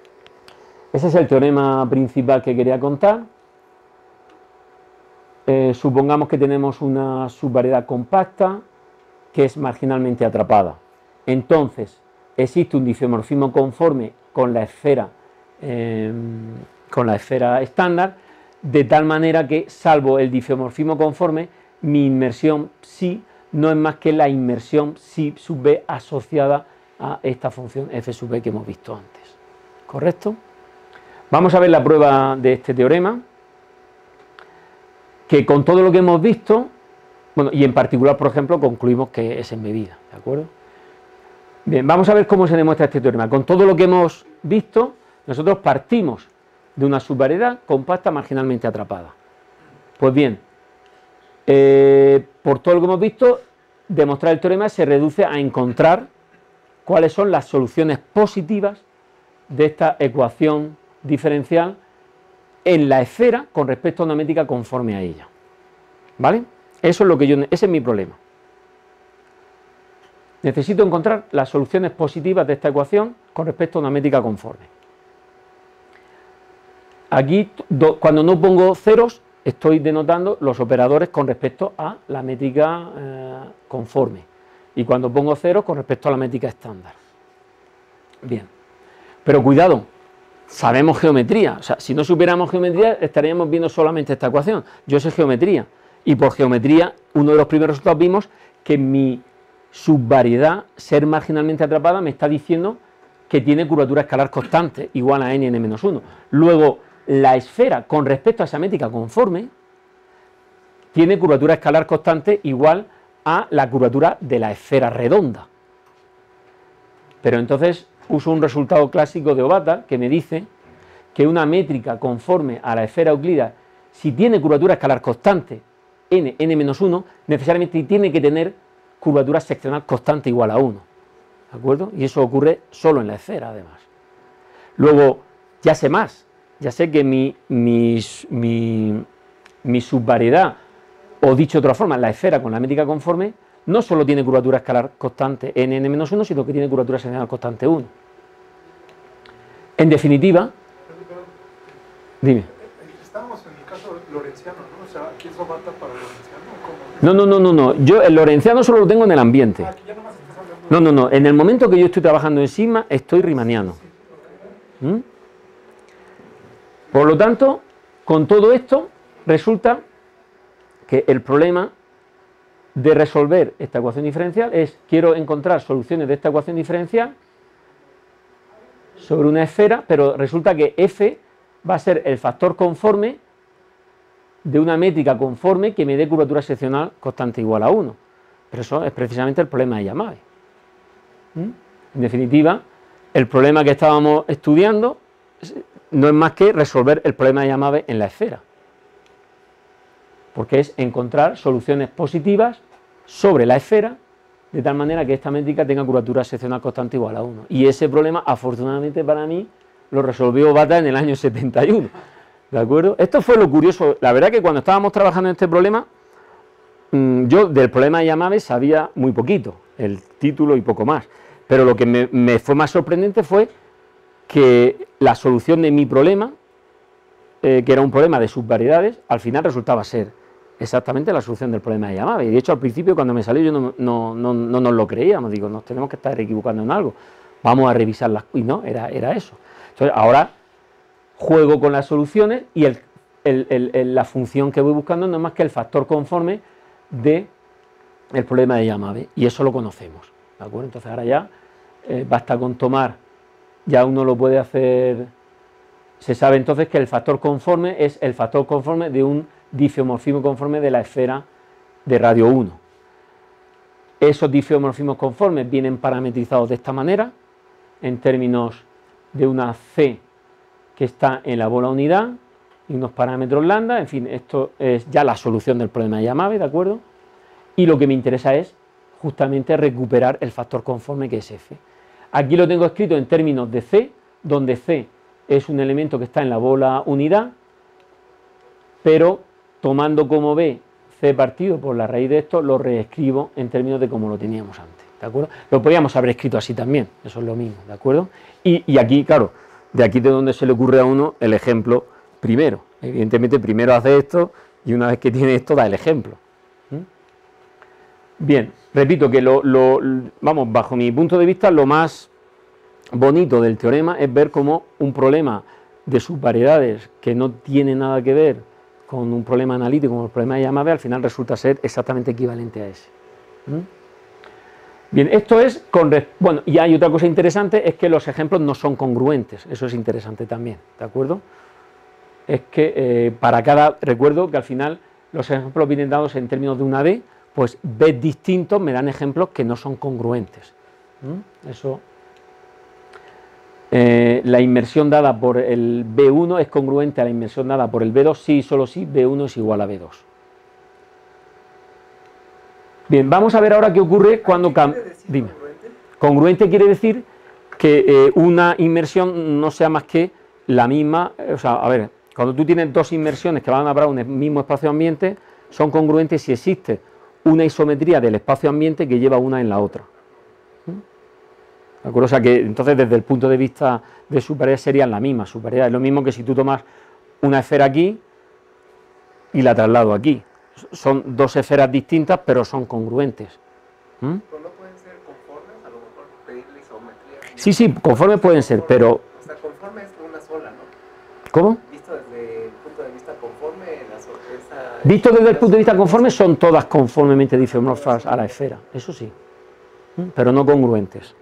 Ese es el teorema principal que quería contar. Eh, supongamos que tenemos una subvariedad compacta que es marginalmente atrapada. Entonces, existe un difeomorfismo conforme con la esfera, eh, con la esfera estándar, de tal manera que, salvo el difeomorfismo conforme, mi inmersión psi no es más que la inmersión psi sub b asociada a esta función f sub b que hemos visto antes. ¿Correcto? Vamos a ver la prueba de este teorema, que con todo lo que hemos visto, bueno, y en particular, por ejemplo, concluimos que es en medida, ¿de acuerdo? Bien, vamos a ver cómo se demuestra este teorema. Con todo lo que hemos visto, nosotros partimos de una subvariedad compacta marginalmente atrapada. Pues bien, eh, por todo lo que hemos visto, demostrar el teorema se reduce a encontrar cuáles son las soluciones positivas de esta ecuación diferencial en la esfera con respecto a una métrica conforme a ella. ¿Vale? Eso es lo que yo, ese es mi problema. Necesito encontrar las soluciones positivas de esta ecuación con respecto a una métrica conforme. Aquí, do, cuando no pongo ceros, estoy denotando los operadores con respecto a la métrica eh, conforme. Y cuando pongo ceros, con respecto a la métrica estándar. Bien. Pero cuidado, sabemos geometría. O sea, si no supiéramos geometría, estaríamos viendo solamente esta ecuación. Yo sé geometría. Y por geometría, uno de los primeros resultados vimos que mi subvariedad, ser marginalmente atrapada, me está diciendo que tiene curvatura escalar constante, igual a n en menos uno. Luego, la esfera, con respecto a esa métrica conforme, tiene curvatura escalar constante igual a la curvatura de la esfera redonda. Pero entonces uso un resultado clásico de Obata que me dice que una métrica conforme a la esfera euclídea, si tiene curvatura escalar constante n, n menos uno, necesariamente tiene que tener curvatura seccional constante igual a uno. ¿De acuerdo? Y eso ocurre solo en la esfera, además. Luego, ya sé más. Ya sé que mi, mi, mi, mi subvariedad, o dicho de otra forma, la esfera con la métrica conforme, no solo tiene curvatura escalar constante n, n menos uno, sino que tiene curvatura seccional constante uno. En definitiva, dime. Estábamos en el caso Lorentziano, ¿no? O sea, aquí es Obata para Lorentziano. ¿Cómo? No, no, no, no, no. Yo el Lorentziano solo lo tengo en el ambiente. Ah, aquí ya nomás estás hablando de... No, no, no. En el momento que yo estoy trabajando en Sigma, estoy riemanniano. ¿Mm? Por lo tanto, con todo esto, resulta que el problema de resolver esta ecuación diferencial es, quiero encontrar soluciones de esta ecuación diferencial sobre una esfera, pero resulta que F va a ser el factor conforme de una métrica conforme que me dé curvatura seccional constante igual a uno. Pero eso es precisamente el problema de Yamabe. ¿Mm? En definitiva, el problema que estábamos estudiando no es más que resolver el problema de Yamabe en la esfera, porque es encontrar soluciones positivas sobre la esfera de tal manera que esta métrica tenga curvatura seccional constante igual a uno. Y ese problema, afortunadamente para mí, lo resolvió Obata en el año setenta y uno. ¿De acuerdo? Esto fue lo curioso. La verdad que cuando estábamos trabajando en este problema, yo del problema de Yamabe sabía muy poquito, el título y poco más. Pero lo que me, me fue más sorprendente fue que la solución de mi problema, eh, que era un problema de subvariedades, al final resultaba ser exactamente la solución del problema de Yamabe. Y de hecho al principio cuando me salió yo no, no, no, no nos lo creíamos, digo, nos tenemos que estar equivocando en algo, vamos a revisar las... Y no, era, era eso. Entonces ahora juego con las soluciones y el, el, el, el, la función que voy buscando no es más que el factor conforme del problema de Yamabe, y eso lo conocemos, ¿de acuerdo? Entonces ahora ya eh, basta con tomar, ya uno lo puede hacer, se sabe entonces que el factor conforme es el factor conforme de un difeomorfismo conforme de la esfera de radio uno. Esos difeomorfismos conformes vienen parametrizados de esta manera, en términos de una C que está en la bola unidad y unos parámetros lambda, en fin, esto es ya la solución del problema de Yamabe, ¿de acuerdo? Y lo que me interesa es justamente recuperar el factor conforme que es F. Aquí lo tengo escrito en términos de C, donde C es un elemento que está en la bola unidad, pero tomando como B C partido por la raíz de esto, lo reescribo en términos de como lo teníamos antes, ¿de acuerdo? Lo podríamos haber escrito así también, eso es lo mismo, ¿de acuerdo? Y, y aquí, claro, de aquí de donde se le ocurre a uno el ejemplo primero. Evidentemente primero hace esto y una vez que tiene esto da el ejemplo. ¿Mm? Bien, repito que lo, lo, vamos, bajo mi punto de vista lo más bonito del teorema es ver cómo un problema de subvariedades que no tiene nada que ver con un problema analítico como el problema de Yamabe al final resulta ser exactamente equivalente a ese. ¿Mm? Bien, esto es con... Bueno, y hay otra cosa interesante, es que los ejemplos no son congruentes, eso es interesante también, ¿de acuerdo? Es que eh, para cada... Recuerdo que al final los ejemplos vienen dados en términos de una B, pues B distintos me dan ejemplos que no son congruentes. ¿Mm? Eso... Eh, la inmersión dada por el B uno es congruente a la inmersión dada por el B dos, sí y solo si B uno es igual a B dos. Bien, vamos a ver ahora qué ocurre cuando cambia. Dime. Congruente? Congruente quiere decir que eh, una inmersión no sea más que la misma, o sea, a ver, cuando tú tienes dos inmersiones que van a hablar un mismo espacio-ambiente, son congruentes si existe una isometría del espacio-ambiente que lleva una en la otra. ¿De acuerdo? O sea que entonces desde el punto de vista de superioridad serían la misma superioridad. Es lo mismo que si tú tomas una esfera aquí y la traslado aquí. Son dos esferas distintas pero son congruentes. ¿Mm? ¿Pero no pueden ser conformes? A lo mejor pedirle isometría. Sí, sí, conformes pueden ser, pero... O sea, conforme es una sola, ¿no? ¿Cómo? Visto desde el punto de vista conforme, la so esa... Visto desde el punto de vista conforme son todas conformemente difeomorfas a la esfera, eso sí, ¿Mm? Pero no congruentes.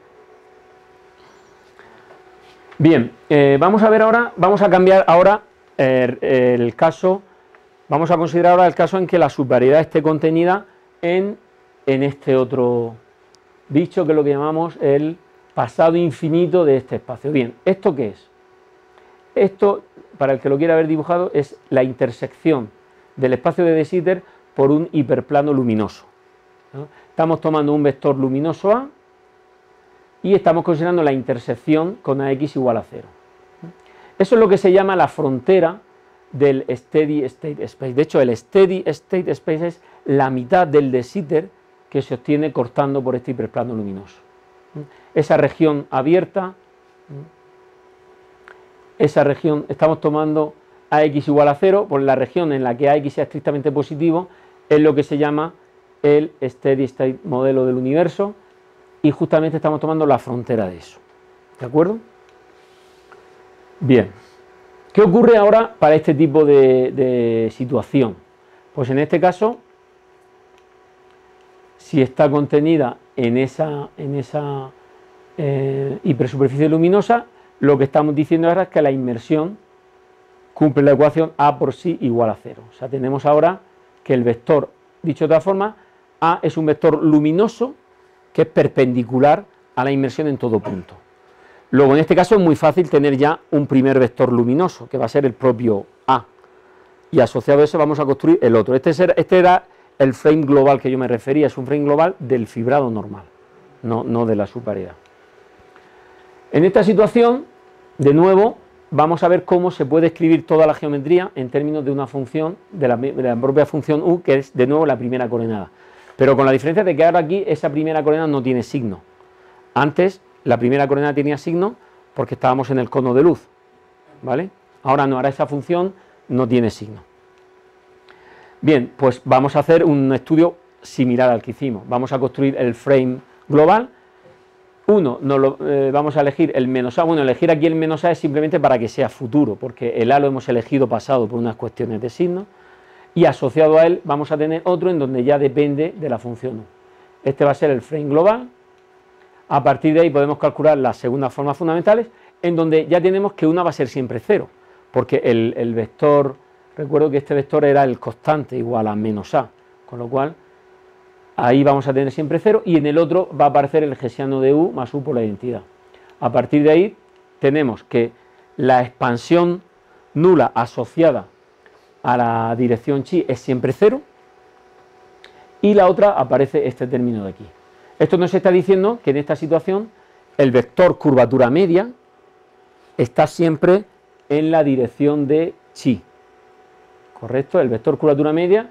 Bien, eh, vamos a ver ahora, vamos a cambiar ahora eh, el caso, vamos a considerar ahora el caso en que la subvariedad esté contenida en, en este otro bicho que es lo que llamamos el pasado infinito de este espacio. Bien, ¿esto qué es? Esto, para el que lo quiera ver dibujado, es la intersección del espacio de De Sitter por un hiperplano luminoso, ¿no? Estamos tomando un vector luminoso A y estamos considerando la intersección con A X igual a cero. Eso es lo que se llama la frontera del steady state space. De hecho, el steady state space es la mitad del De Sitter que se obtiene cortando por este hiperplano luminoso. Esa región abierta, esa región, estamos tomando A X igual a cero, por la región en la que A X sea estrictamente positivo, es lo que se llama el steady state modelo del universo, y justamente estamos tomando la frontera de eso. ¿De acuerdo? Bien. ¿Qué ocurre ahora para este tipo de, de situación? Pues en este caso, si está contenida en esa, en esa eh, hipersuperficie luminosa, lo que estamos diciendo ahora es que la inmersión cumple la ecuación A por sí igual a cero. O sea, tenemos ahora que el vector, dicho de otra forma, A es un vector luminoso que es perpendicular a la inmersión en todo punto. Luego, en este caso es muy fácil tener ya un primer vector luminoso, que va a ser el propio A. Y asociado a eso vamos a construir el otro. Este, ser, este era el frame global que yo me refería, es un frame global del fibrado normal, no, no de la subparidad. En esta situación, de nuevo, vamos a ver cómo se puede escribir toda la geometría en términos de una función, de la, de la propia función U, que es de nuevo la primera coordenada. Pero con la diferencia de que ahora aquí esa primera coordenada no tiene signo. Antes la primera coordenada tenía signo porque estábamos en el cono de luz, ¿vale? Ahora no, ahora esa función no tiene signo. Bien, pues vamos a hacer un estudio similar al que hicimos. Vamos a construir el frame global. Uno, nos lo, eh, vamos a elegir el menos A. Bueno, elegir aquí el menos A es simplemente para que sea futuro, porque el A lo hemos elegido pasado por unas cuestiones de signo. Y asociado a él vamos a tener otro en donde ya depende de la función U. Este va a ser el frame global. A partir de ahí podemos calcular las segundas formas fundamentales, en donde ya tenemos que una va a ser siempre cero, porque el, el vector, recuerdo que este vector era el constante igual a menos A, con lo cual ahí vamos a tener siempre cero, y en el otro va a aparecer el hessiano de U más U por la identidad. A partir de ahí tenemos que la expansión nula asociada a la dirección chi es siempre cero, y la otra aparece este término de aquí. Esto nos está diciendo que en esta situación el vector curvatura media está siempre en la dirección de chi, ¿correcto? El vector curvatura media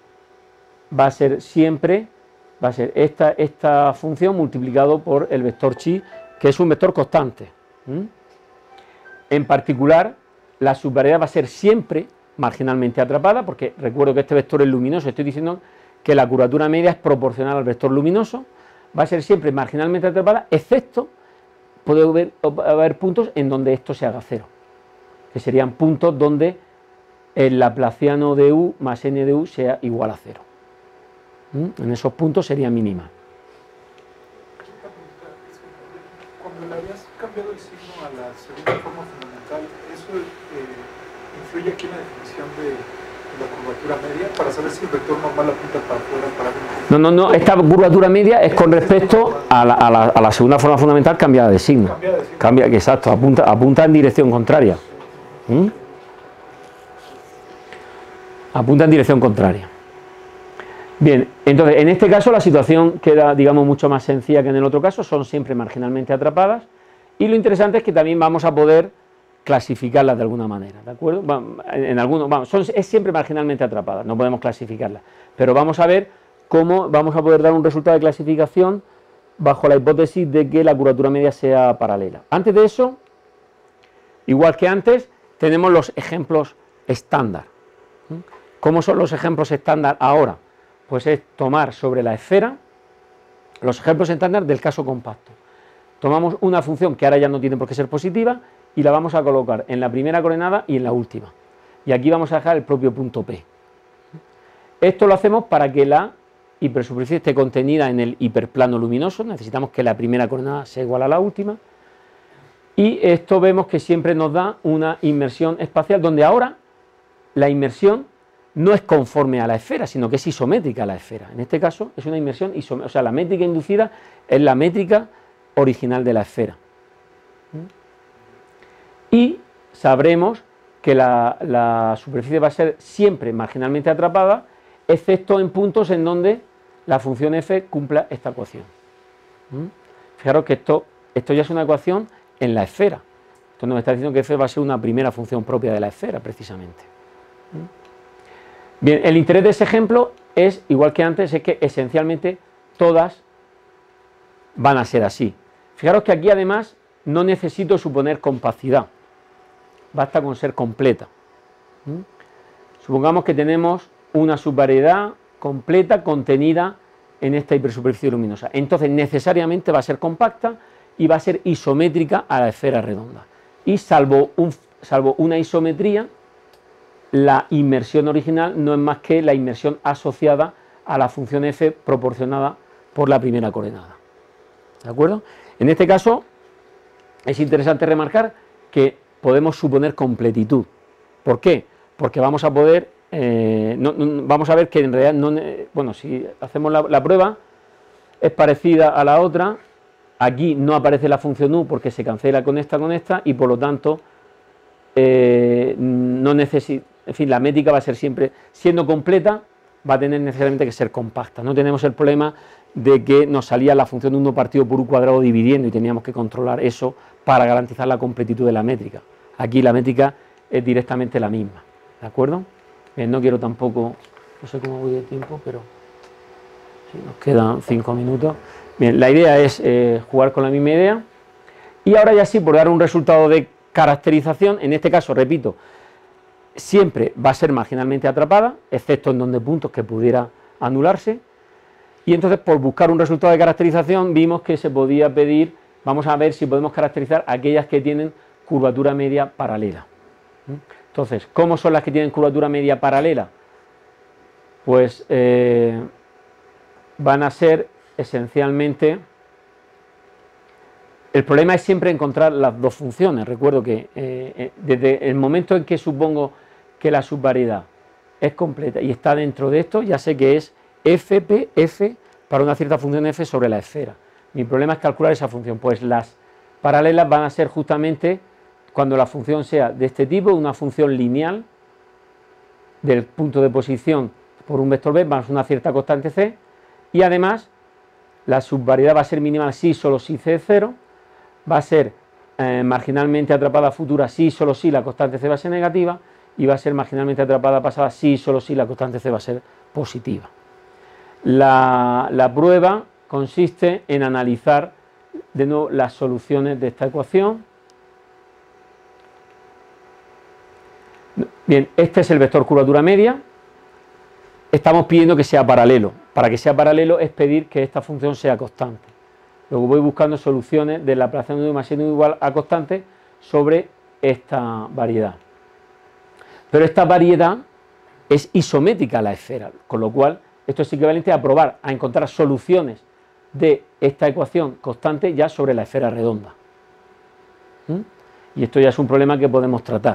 va a ser siempre, va a ser esta, esta función multiplicado por el vector chi, que es un vector constante. ¿Mm? En particular, la subparidad va a ser siempre marginalmente atrapada, porque recuerdo que este vector es luminoso, estoy diciendo que la curvatura media es proporcional al vector luminoso, va a ser siempre marginalmente atrapada, excepto puede haber, haber puntos en donde esto se haga cero, que serían puntos donde el laplaciano de U más n de U sea igual a cero. ¿Mm? En esos puntos sería mínima. Cuando le habías cambiado el signo a la segunda forma fundamental, ¿eso eh, influye aquí en la definición de la curvatura media para saber si el vector normal apunta para afuera, para adentro? No, no, no, esta curvatura media es con respecto a la, a la, a la segunda forma fundamental cambiada de signo. Cambia de signo. Cambia, exacto, apunta, apunta en dirección contraria. ¿Mm? Apunta en dirección contraria. Bien, entonces en este caso la situación queda, digamos, mucho más sencilla que en el otro caso, son siempre marginalmente atrapadas, y lo interesante es que también vamos a poder clasificarlas de alguna manera, ¿de acuerdo? En, en algunos, vamos, son, es siempre marginalmente atrapadas, no podemos clasificarlas, pero vamos a ver cómo vamos a poder dar un resultado de clasificación bajo la hipótesis de que la curvatura media sea paralela. Antes de eso, igual que antes, tenemos los ejemplos estándar. ¿Cómo son los ejemplos estándar ahora? Pues es tomar sobre la esfera los ejemplos estándar del caso compacto. Tomamos una función que ahora ya no tiene por qué ser positiva y la vamos a colocar en la primera coordenada y en la última. Y aquí vamos a dejar el propio punto P. Esto lo hacemos para que la hipersuperficie esté contenida en el hiperplano luminoso. Necesitamos que la primera coordenada sea igual a la última. Y esto vemos que siempre nos da una inmersión espacial, donde ahora la inmersión no es conforme a la esfera, sino que es isométrica a la esfera. En este caso es una inmersión isométrica, o sea, la métrica inducida es la métrica original de la esfera. Y sabremos que la, la superficie va a ser siempre marginalmente atrapada, excepto en puntos en donde la función f cumpla esta ecuación. Fijaros que esto, esto ya es una ecuación en la esfera. Esto nos está diciendo que f va a ser una primera función propia de la esfera, precisamente. Bien, el interés de ese ejemplo es, igual que antes, es que esencialmente todas van a ser así. Fijaros que aquí además no necesito suponer compacidad, basta con ser completa. ¿Mm? Supongamos que tenemos una subvariedad completa contenida en esta hipersuperficie luminosa. Entonces necesariamente va a ser compacta y va a ser isométrica a la esfera redonda. Y salvo, un, salvo una isometría, la inmersión original no es más que la inmersión asociada a la función f proporcionada por la primera coordenada. ¿De acuerdo? En este caso es interesante remarcar que podemos suponer completitud. ¿Por qué? Porque vamos a poder, eh, no, no, vamos a ver que en realidad, no, bueno, si hacemos la, la prueba, es parecida a la otra. Aquí no aparece la función u porque se cancela con esta, con esta, y por lo tanto eh, no necesita, en fin, la métrica va a ser siempre, siendo completa, va a tener necesariamente que ser compacta. No tenemos el problema de que nos salía la función uno partido por u cuadrado dividiendo y teníamos que controlar eso para garantizar la completitud de la métrica. Aquí la métrica es directamente la misma, ¿de acuerdo? Bien, no quiero tampoco, no sé cómo voy de tiempo, pero sí, nos quedan cinco minutos. Bien, la idea es eh, jugar con la misma idea y ahora ya sí, por dar un resultado de caracterización, en este caso, repito, siempre va a ser marginalmente atrapada, excepto en donde puntos que pudiera anularse. Y entonces, por buscar un resultado de caracterización, vimos que se podía pedir, vamos a ver si podemos caracterizar aquellas que tienen curvatura media paralela. Entonces, ¿cómo son las que tienen curvatura media paralela? Pues eh, van a ser esencialmente, el problema es siempre encontrar las dos funciones. Recuerdo que eh, desde el momento en que supongo que la subvariedad es completa y está dentro de esto, ya sé que es f p f para una cierta función f sobre la esfera. Mi problema es calcular esa función, pues las paralelas van a ser justamente cuando la función sea de este tipo, una función lineal del punto de posición por un vector b más una cierta constante c, y además la subvariedad va a ser minimal si solo si c es cero, va a ser eh, marginalmente atrapada futura si solo si la constante c va a ser negativa, y va a ser marginalmente atrapada pasada si solo si la constante c va a ser positiva. La, la prueba consiste en analizar de nuevo las soluciones de esta ecuación. Bien, este es el vector curvatura media. Estamos pidiendo que sea paralelo. Para que sea paralelo es pedir que esta función sea constante. Luego voy buscando soluciones de Laplaciano de u más n igual a constante sobre esta variedad. Pero esta variedad es isométrica a la esfera, con lo cual esto es equivalente a probar, a encontrar soluciones de esta ecuación constante ya sobre la esfera redonda. ¿Mm? Y esto ya es un problema que podemos tratar.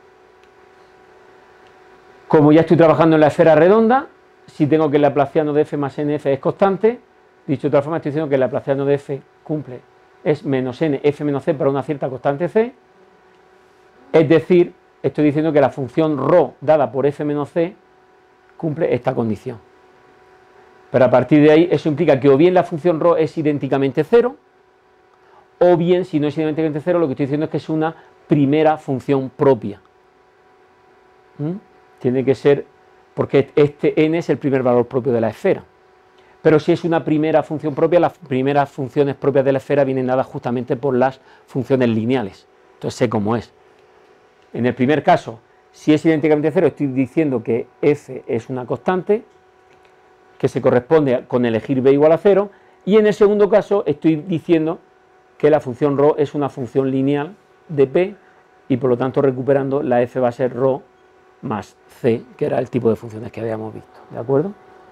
Como ya estoy trabajando en la esfera redonda, si tengo que el Laplaciano de f más nf es constante, dicho de otra forma, estoy diciendo que el Laplaciano de f cumple es menos n, f menos c para una cierta constante c, es decir, estoy diciendo que la función ρ dada por f menos c cumple esta condición. Pero a partir de ahí eso implica que o bien la función ρ es idénticamente cero, o bien si no es idénticamente cero, lo que estoy diciendo es que es una primera función propia. ¿Mm? Tiene que ser, porque este n es el primer valor propio de la esfera. Pero si es una primera función propia, las primeras funciones propias de la esfera vienen dadas justamente por las funciones lineales. Entonces sé cómo es. En el primer caso, si es idénticamente cero, estoy diciendo que f es una constante que se corresponde con elegir b igual a cero, y en el segundo caso estoy diciendo que la función ρ es una función lineal de p, y por lo tanto recuperando la f va a ser ρ más c, que era el tipo de funciones que habíamos visto, ¿de acuerdo?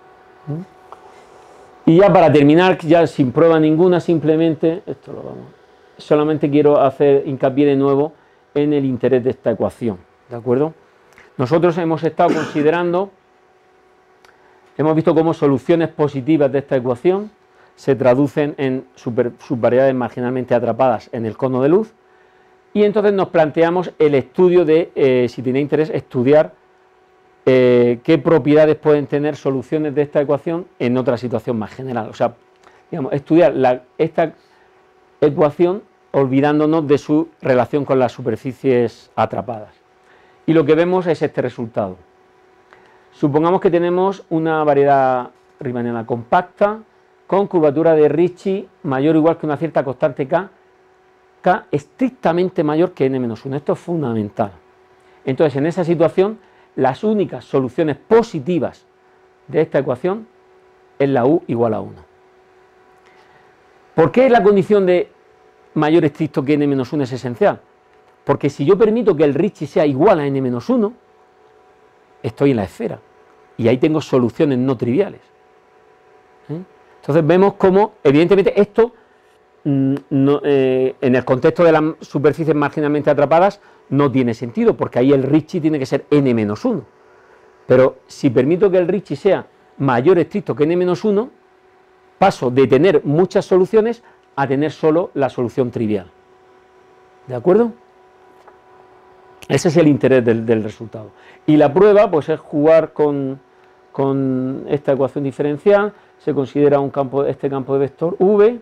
Y ya para terminar, ya sin prueba ninguna, simplemente, esto lo vamos, solamente quiero hacer hincapié de nuevo en el interés de esta ecuación, ¿de acuerdo? Nosotros hemos estado considerando, hemos visto cómo soluciones positivas de esta ecuación se traducen en super, subvariedades marginalmente atrapadas en el cono de luz, y entonces nos planteamos el estudio de, eh, si tiene interés, estudiar eh, qué propiedades pueden tener soluciones de esta ecuación en otra situación más general. O sea, digamos, estudiar la, esta ecuación olvidándonos de su relación con las superficies atrapadas. Y lo que vemos es este resultado. Supongamos que tenemos una variedad riemanniana compacta con curvatura de Ricci mayor o igual que una cierta constante k, k estrictamente mayor que n menos uno. Esto es fundamental. Entonces, en esa situación, las únicas soluciones positivas de esta ecuación es la u igual a uno. ¿Por qué la condición de mayor estricto que n menos uno es esencial? Porque si yo permito que el Ricci sea igual a n menos uno, estoy en la esfera y ahí tengo soluciones no triviales. ¿Eh? Entonces vemos cómo, evidentemente, esto mm, no, eh, en el contexto de las superficies marginalmente atrapadas no tiene sentido, porque ahí el Ricci tiene que ser n menos uno. Pero si permito que el Ricci sea mayor estricto que n menos uno, paso de tener muchas soluciones a tener solo la solución trivial. ¿De acuerdo? Ese es el interés del, del resultado. Y la prueba, pues, es jugar con, con esta ecuación diferencial. Se considera un campo, este campo de vector V,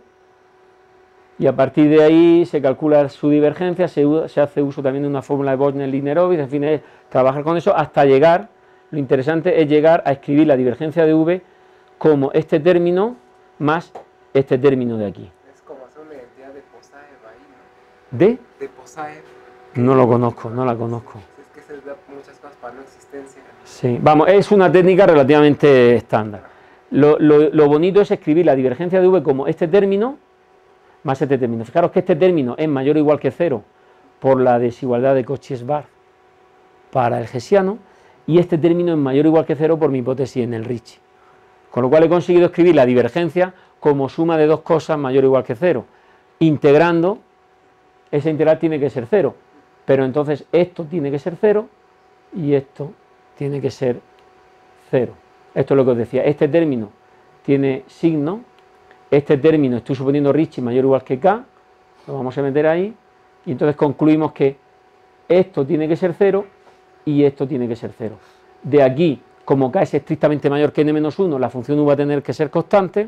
y a partir de ahí se calcula su divergencia, se, se hace uso también de una fórmula de Bosner-Linerovitz, en fin, es trabajar con eso hasta llegar, lo interesante es llegar a escribir la divergencia de V como este término más este término de aquí. Es como hacer una identidad de Posaev ahí, ¿no? ¿De? De Posaev. No lo conozco, no la conozco. Es que se da muchas cosas para no existencia. Sí, vamos, es una técnica relativamente estándar. Lo, lo, lo bonito es escribir la divergencia de V como este término más este término. Fijaros que este término es mayor o igual que cero por la desigualdad de Cauchy-Schwarz para el hessiano, y este término es mayor o igual que cero por mi hipótesis en el Ricci. Con lo cual he conseguido escribir la divergencia como suma de dos cosas mayor o igual que cero. Integrando, esa integral tiene que ser cero, pero entonces esto tiene que ser cero y esto tiene que ser cero. Esto es lo que os decía, este término tiene signo, este término estoy suponiendo Ricci mayor o igual que k, lo vamos a meter ahí, y entonces concluimos que esto tiene que ser cero y esto tiene que ser cero. De aquí, como k es estrictamente mayor que n menos uno, la función u va a tener que ser constante,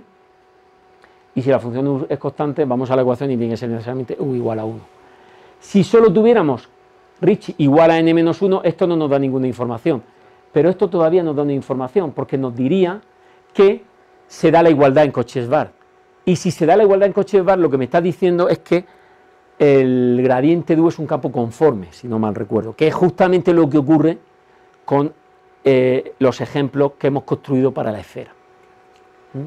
y si la función u es constante, vamos a la ecuación y tiene que ser necesariamente u igual a uno. Si solo tuviéramos Ricci igual a n menos uno, esto no nos da ninguna información, pero esto todavía nos da una información, porque nos diría que se da la igualdad en Cauchy-Schwarz. Y si se da la igualdad en Cauchy-Schwarz, lo que me está diciendo es que el gradiente de U es un campo conforme, si no mal recuerdo, que es justamente lo que ocurre con eh, los ejemplos que hemos construido para la esfera. ¿Mm?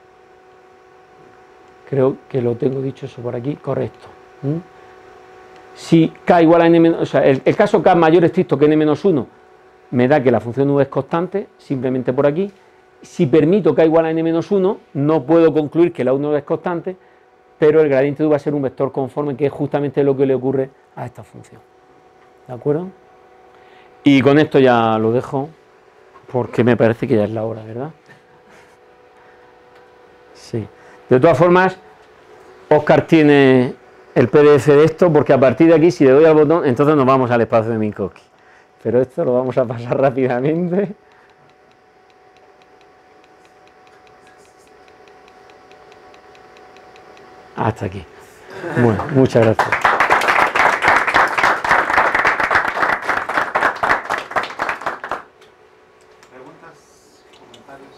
Creo que lo tengo dicho eso por aquí, correcto. ¿Mm? Si k igual a n menos, o sea, el, el caso k mayor estricto que n menos uno me da que la función u es constante, simplemente por aquí. Si permito k igual a n menos uno, no puedo concluir que la u no es constante, pero el gradiente de u va a ser un vector conforme, que es justamente lo que le ocurre a esta función. ¿De acuerdo? Y con esto ya lo dejo, porque me parece que ya es la hora, ¿verdad? Sí. De todas formas, Óscar tiene el P D F de esto, porque a partir de aquí, si le doy al botón, entonces nos vamos al espacio de Minkowski. Pero esto lo vamos a pasar rápidamente. Hasta aquí. Bueno, muchas gracias. ¿Preguntas? ¿Comentarios?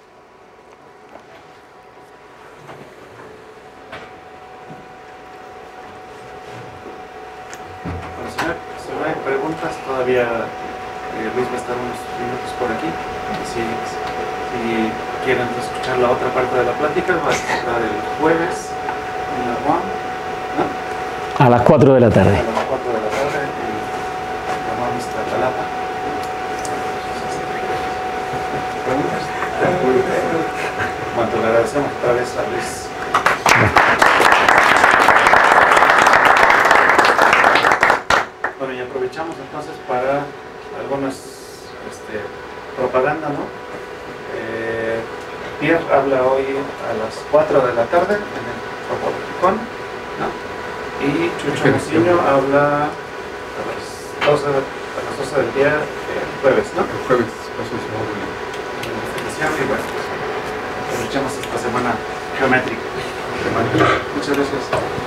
Bueno, si no hay, si no hay preguntas, todavía eh, Luis va a estar unos minutos por aquí. Y si, si quieren escuchar la otra parte de la plática, va a estar el jueves en la U A M, ¿no? A las cuatro de la tarde. A las cuatro de la tarde en la U A M Iztapalapa. ¿Preguntas? Bueno, le agradecemos otra vez a Luis. Bueno, y aprovechamos entonces para algunas este, propaganda, ¿no? Eh, Pierre habla hoy a las cuatro de la tarde en el Roboticon, ¿no? Y Chucho Mociño habla a las doce, a las doce del día el jueves, ¿no? El jueves, paso de módulo. Y bueno, pues aprovechamos esta semana geométrica. Muchas gracias.